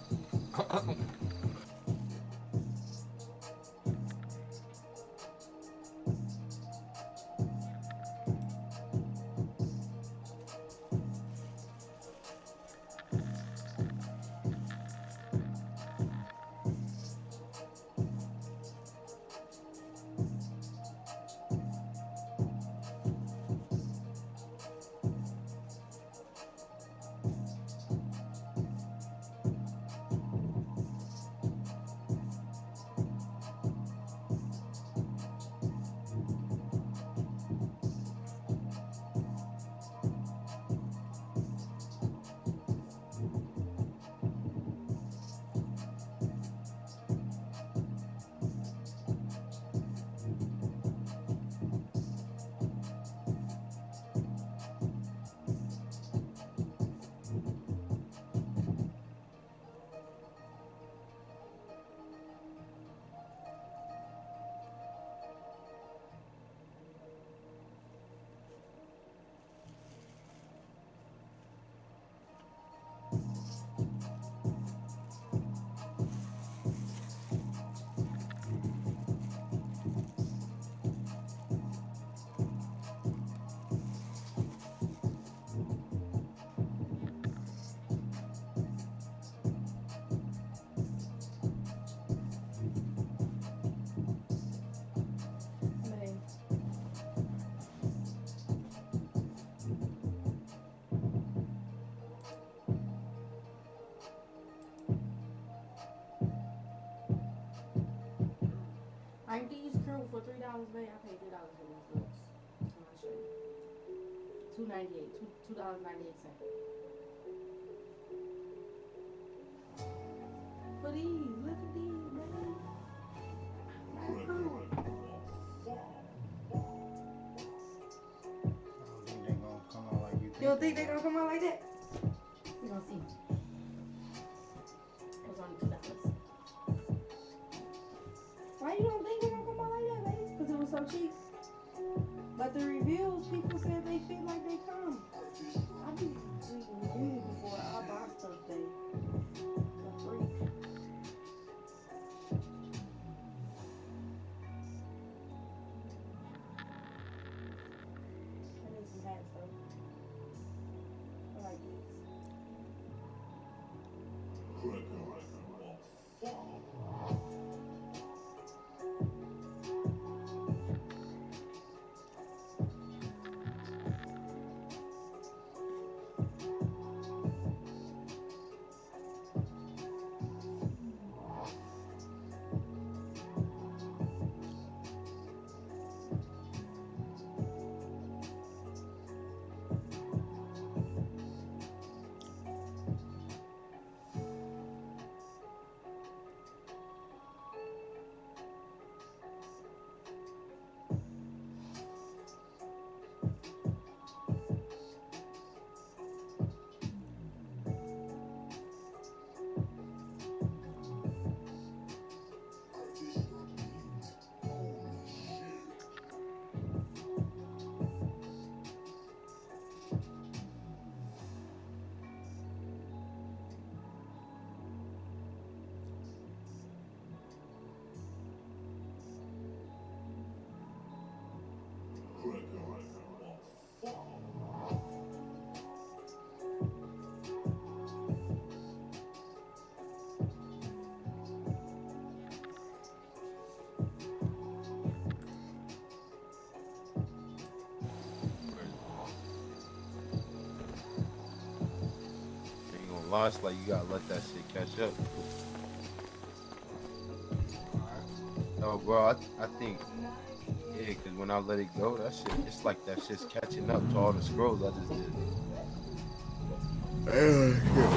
Like these crew for $3, babe. I paid $3 for these looks. I'm gonna show you. $2.98. $2.98. For these, look at these, babe. You don't think they're gonna come out like that? We're gonna see. It was only $2. Why you don't think they're gonna come out like that, babe? Because it was so cheap. But the reviews, people said they feel like they come. I be reading reviews before I buy stuff, babe. For free. I need some hats though. I like these. It's like you gotta let that shit catch up. No, bro, I think, yeah, because when I let it go, that shit, it's like that shit's catching up to all the scrolls I just did.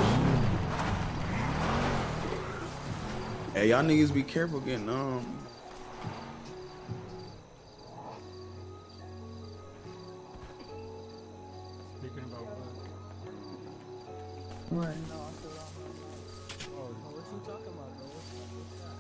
Hey, y'all niggas be careful getting Speaking about Right, no, I still don't know. Oh, what you talking about, bro? What's that?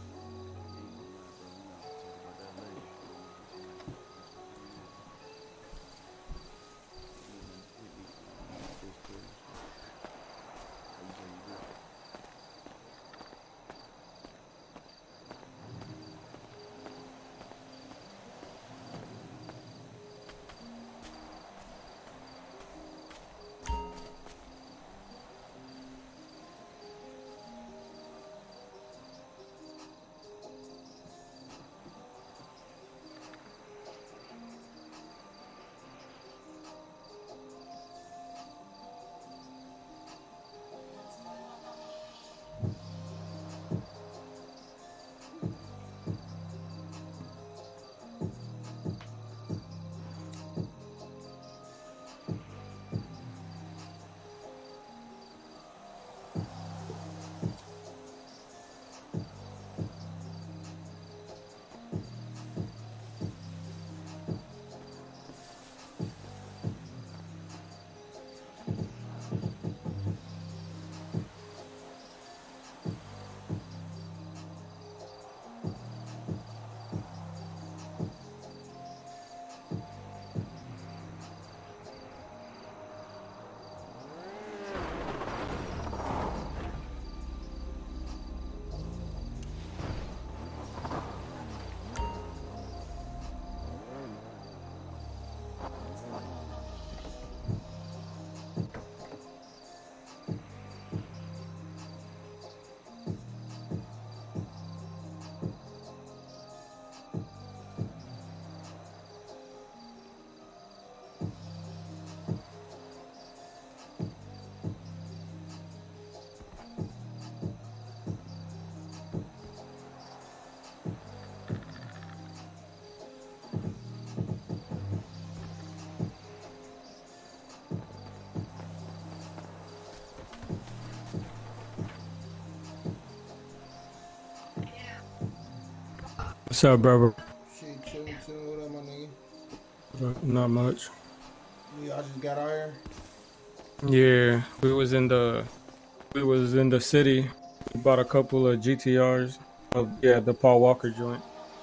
What's up, brother? Shit, chillin'. What up, my nigga? Not much. Y'all just got out here? Yeah, we was in the city. We bought a couple of GTRs. Oh, yeah, the Paul Walker joint.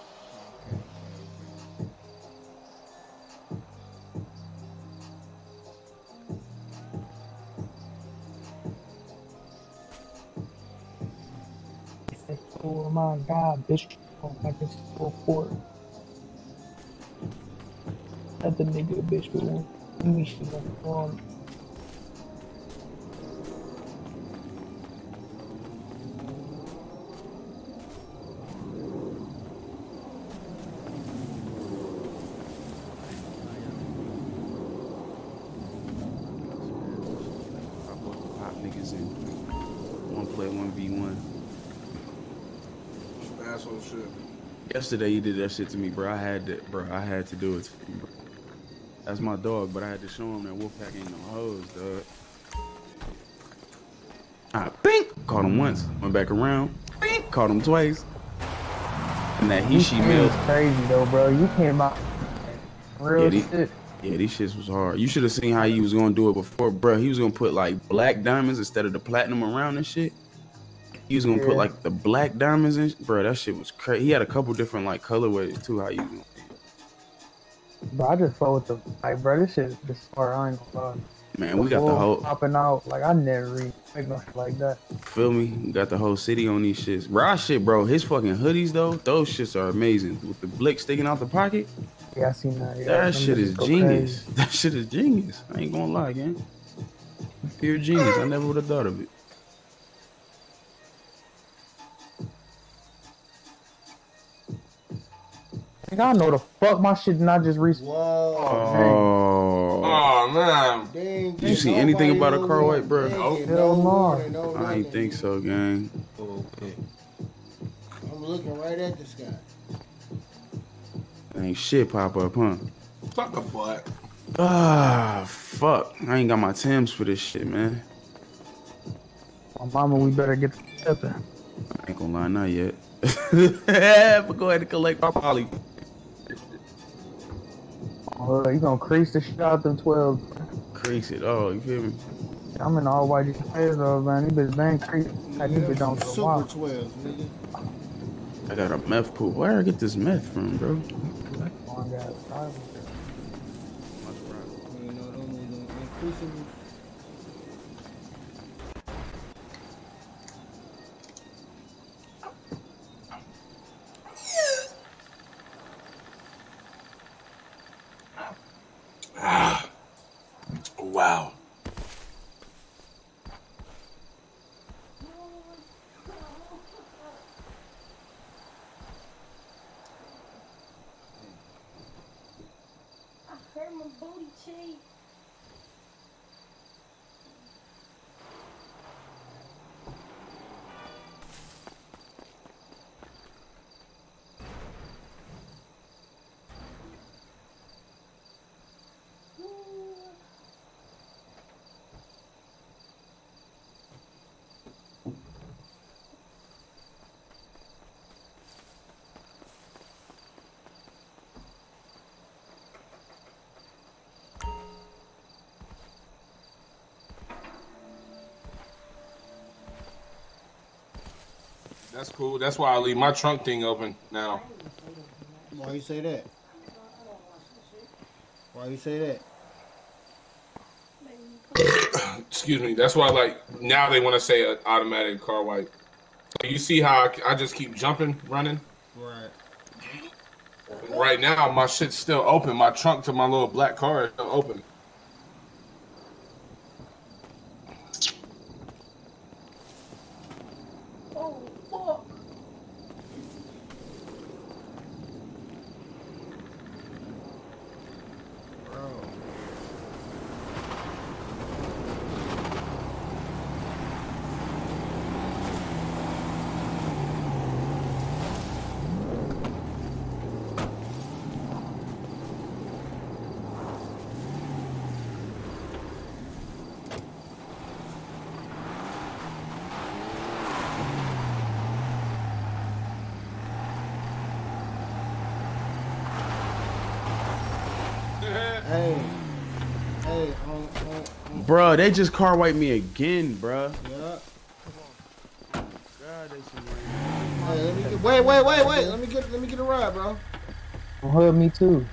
Oh my God, bitch! Oh, I can still port. Let the nigga bitch go. We should go on. Pop niggas in. One play 1v1. Asshole shit. Yesterday he did that shit to me, bro. I had to do it to him, bro. That's my dog, but I had to show him that Wolfpack ain't no hoes, dog. Bink! Caught him once, went back around, bink! Caught him twice. And that he milk. Crazy though, bro. You came out real shit. Yeah, these shits was hard. You should have seen how he was gonna do it before, bro. He was gonna put like black diamonds instead of the platinum around and shit. He was gonna put like the black diamonds in, bro. That shit was crazy. He had a couple different like colorways too. How you doing? Bro, I just fought with the bro. This shit is hard. I ain't gonna lie. Man, we got the whole popping out. Like I never really make no shit like that. Feel me? We got the whole city on these shits. Raw shit, bro. His fucking hoodies though, those shits are amazing. With the blick sticking out the pocket. Yeah, I seen that. Yeah, that shit is genius. That shit is genius. I ain't gonna lie, gang. Pure genius. I never would have thought of it. I know the fuck my shit not just recent. Oh man. Dang, did you see anything about a car white, bro? Hell no. I ain't think so, gang. Okay. I'm looking right at this guy. Ain't shit pop up, huh? Fuck a butt. Ah, fuck. I ain't got my Timbs for this shit, man. My mama, we better get the stepping. I ain't gonna lie, not yet. But go ahead and collect my poly. Oh, you gonna crease the shit out them 12. Crease it, oh, you feel me? I'm in all white players though, man. These bitches bang crease. Like, these bitches don't Super go 12, nigga. I got a meth pool. Where I get this meth from, bro? Oh, God. Wow. I hurt my booty cheek. That's cool. That's why I leave my trunk thing open now. Why you say that? Why you say that? Excuse me. That's why, like, now they want to say an automatic car wipe. So you see how I just keep jumping, running? Right. Right now, my shit's still open. My trunk to my little black car is still open. Oh, fuck. Hey, Bruh, they just car wiped me again, bruh. Yeah. God, they some Hey, let me get, wait. Let me get a ride, bro. Hug me too.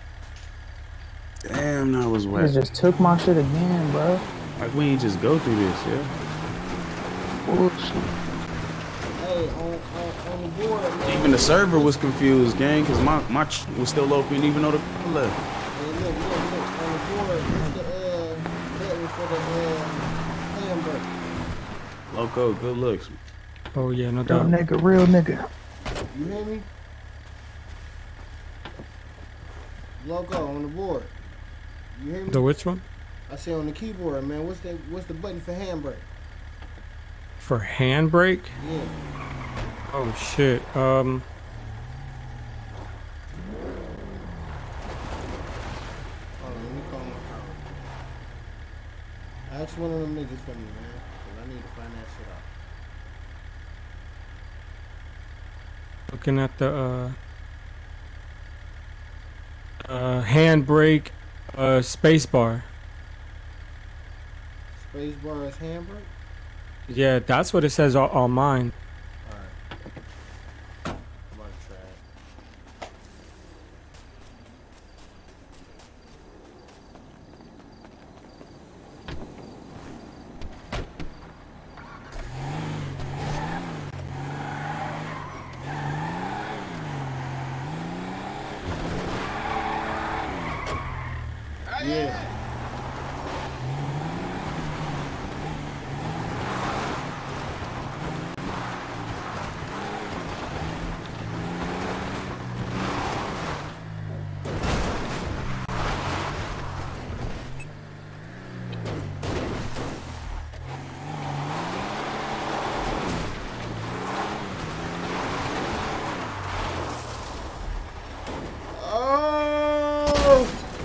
Damn, that was They wet. just took my shit again, bro. Like we ain't just go through this, yeah. Bullshit. Hey, on the board, man. Even the server was confused, gang, cause my was still open even though the left. Hey, look. On the board, what's the button for the handbrake? Loco, good looks. Oh yeah, no Real doubt. nigga, real nigga. You hear me? Loco, on the board. You hear me? The which one? I say on the keyboard, man. What's the button for handbrake? For handbrake? Yeah. Oh shit. Hold on, let me call my power. Ask one of them niggas for me, man. Cause I need to find that shit out. Looking at the handbrake, spacebar. Space bar is handbrake? Yeah, that's what it says on mine. Alright. I'm about to try it. Yeah. Oh!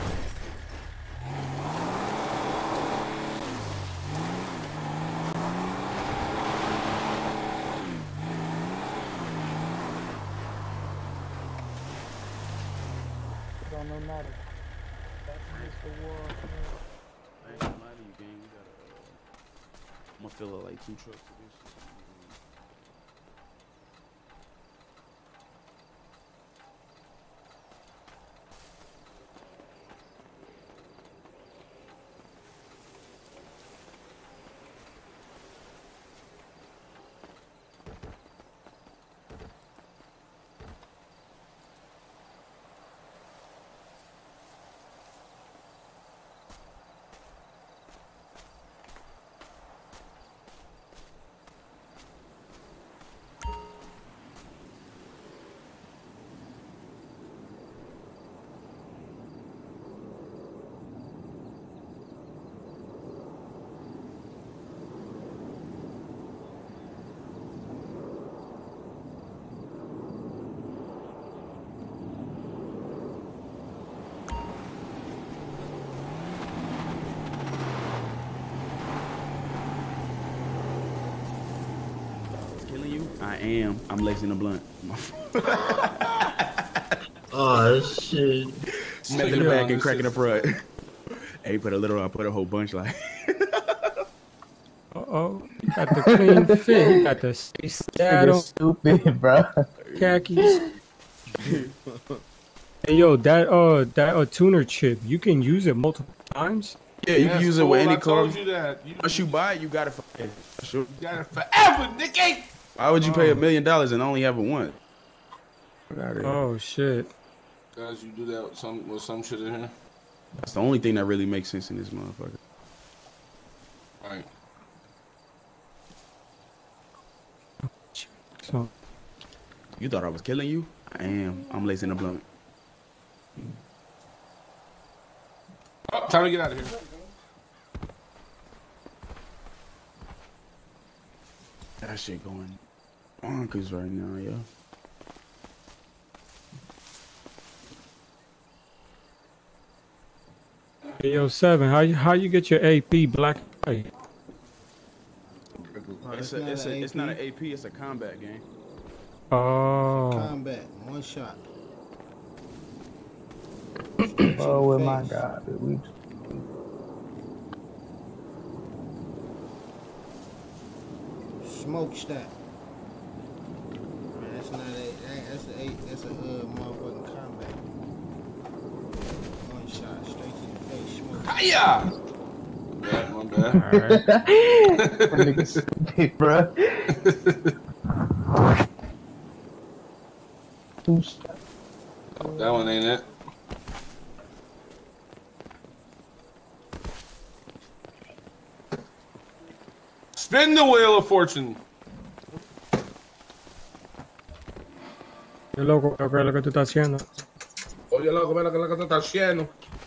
Don't know nothing. I ain't gonna lie to you, gang. We gotta, I'm gonna fill up like 2 trucks of this shit. Killing you? I am. I'm lacing the blunt. Oh shit. Smith in the back and cracking the front. Hey, put a little, I put a whole bunch like. Oh, you got the clean fit. You got the saddle. Stupid, bro. Khakis. Hey yo, that tuner chip, you can use it multiple times. Yeah, you can use it with any car. I told you that. Once you buy it, you got it forever. You got it forever, Nicky. Why would you pay $1 million and only have it once? Oh shit. Guys, you do that with some shit in here. That's the only thing that really makes sense in this motherfucker. Right. So, you thought I was killing you? I am. I'm lacing the blunt. Oh, time to get out of here. That shit going bonkers right now, yo. hey, yo, 7, how you get your AP black and white? It's not an AP, it's a combat game. Oh. Combat, one shot. Oh, with my God, we. Smokestack. Man, that's not that's a motherfucking combat. One shot straight to the face. Smoke. Hiya! My bad. Alright. That nigga stupid, bro. Oh, that one ain't it. Spin the wheel of fortune. Qué loco, ¿qué es lo que tú estás haciendo? Oye, loco, ve lo que tú estás haciendo.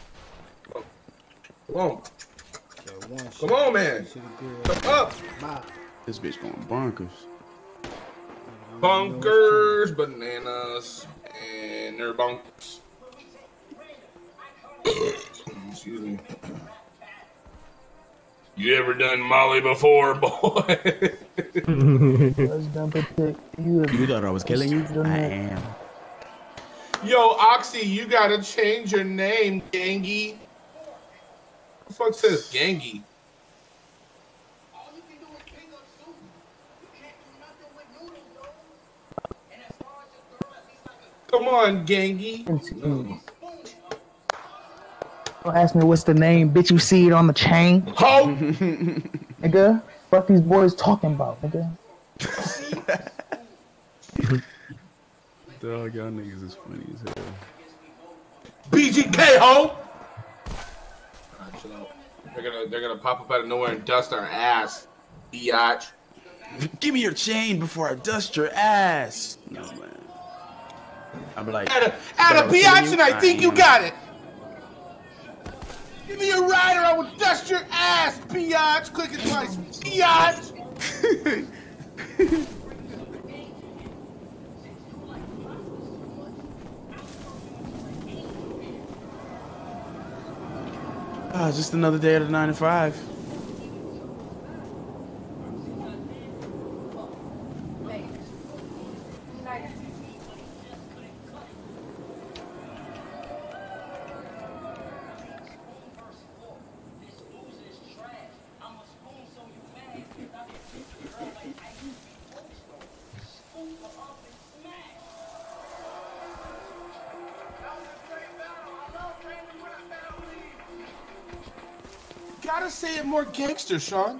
Come on. Come on, man. Come up. This bitch going bonkers. Bunkers, bananas, and they're bunkers. Excuse me. You ever done Molly before, boy? You thought I was killing you? I am. Yo, Oxy, you gotta change your name, Gangy. Who the fuck says Gangy? Come on, Gangy. Don't ask me what's the name, bitch. You see it on the chain. Ho! Nigga, fuck these boys talking about, nigga. Dog, y'all niggas is funny as hell. BGK, ho! Alright, chill out. They're gonna pop up out of nowhere and dust our ass, biatch. Give me your chain before I dust your ass. No, man. I'm like, At a biatch, and I think you got it. Give me a ride or I will dust your ass, biatch. Click it twice, biatch. Ah, just another day at a 9 to 5. Gotta say it more gangster, Sean.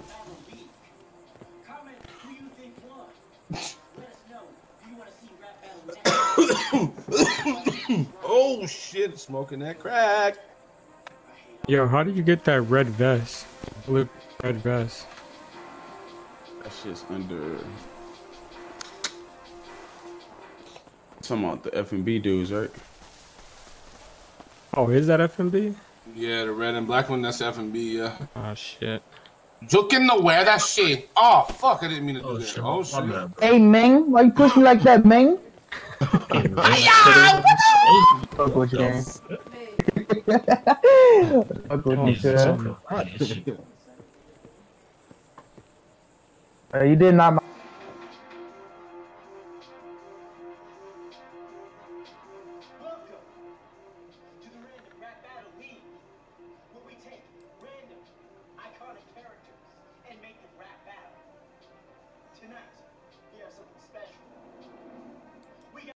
Oh shit, smoking that crack. Yo, how did you get that red vest? Blue red vest. That shit's under. Talking about the F&B dudes, right? Oh, is that F&B? Yeah, the red and black one, that's F&B, yeah. Oh, shit. Looking to wear that shit. Oh, fuck, I didn't mean to do that. Shit. Oh, shit. Hey, Ming, why you push me like that, Ming? Fuck with you, man. Fuck with you, sir. You did not.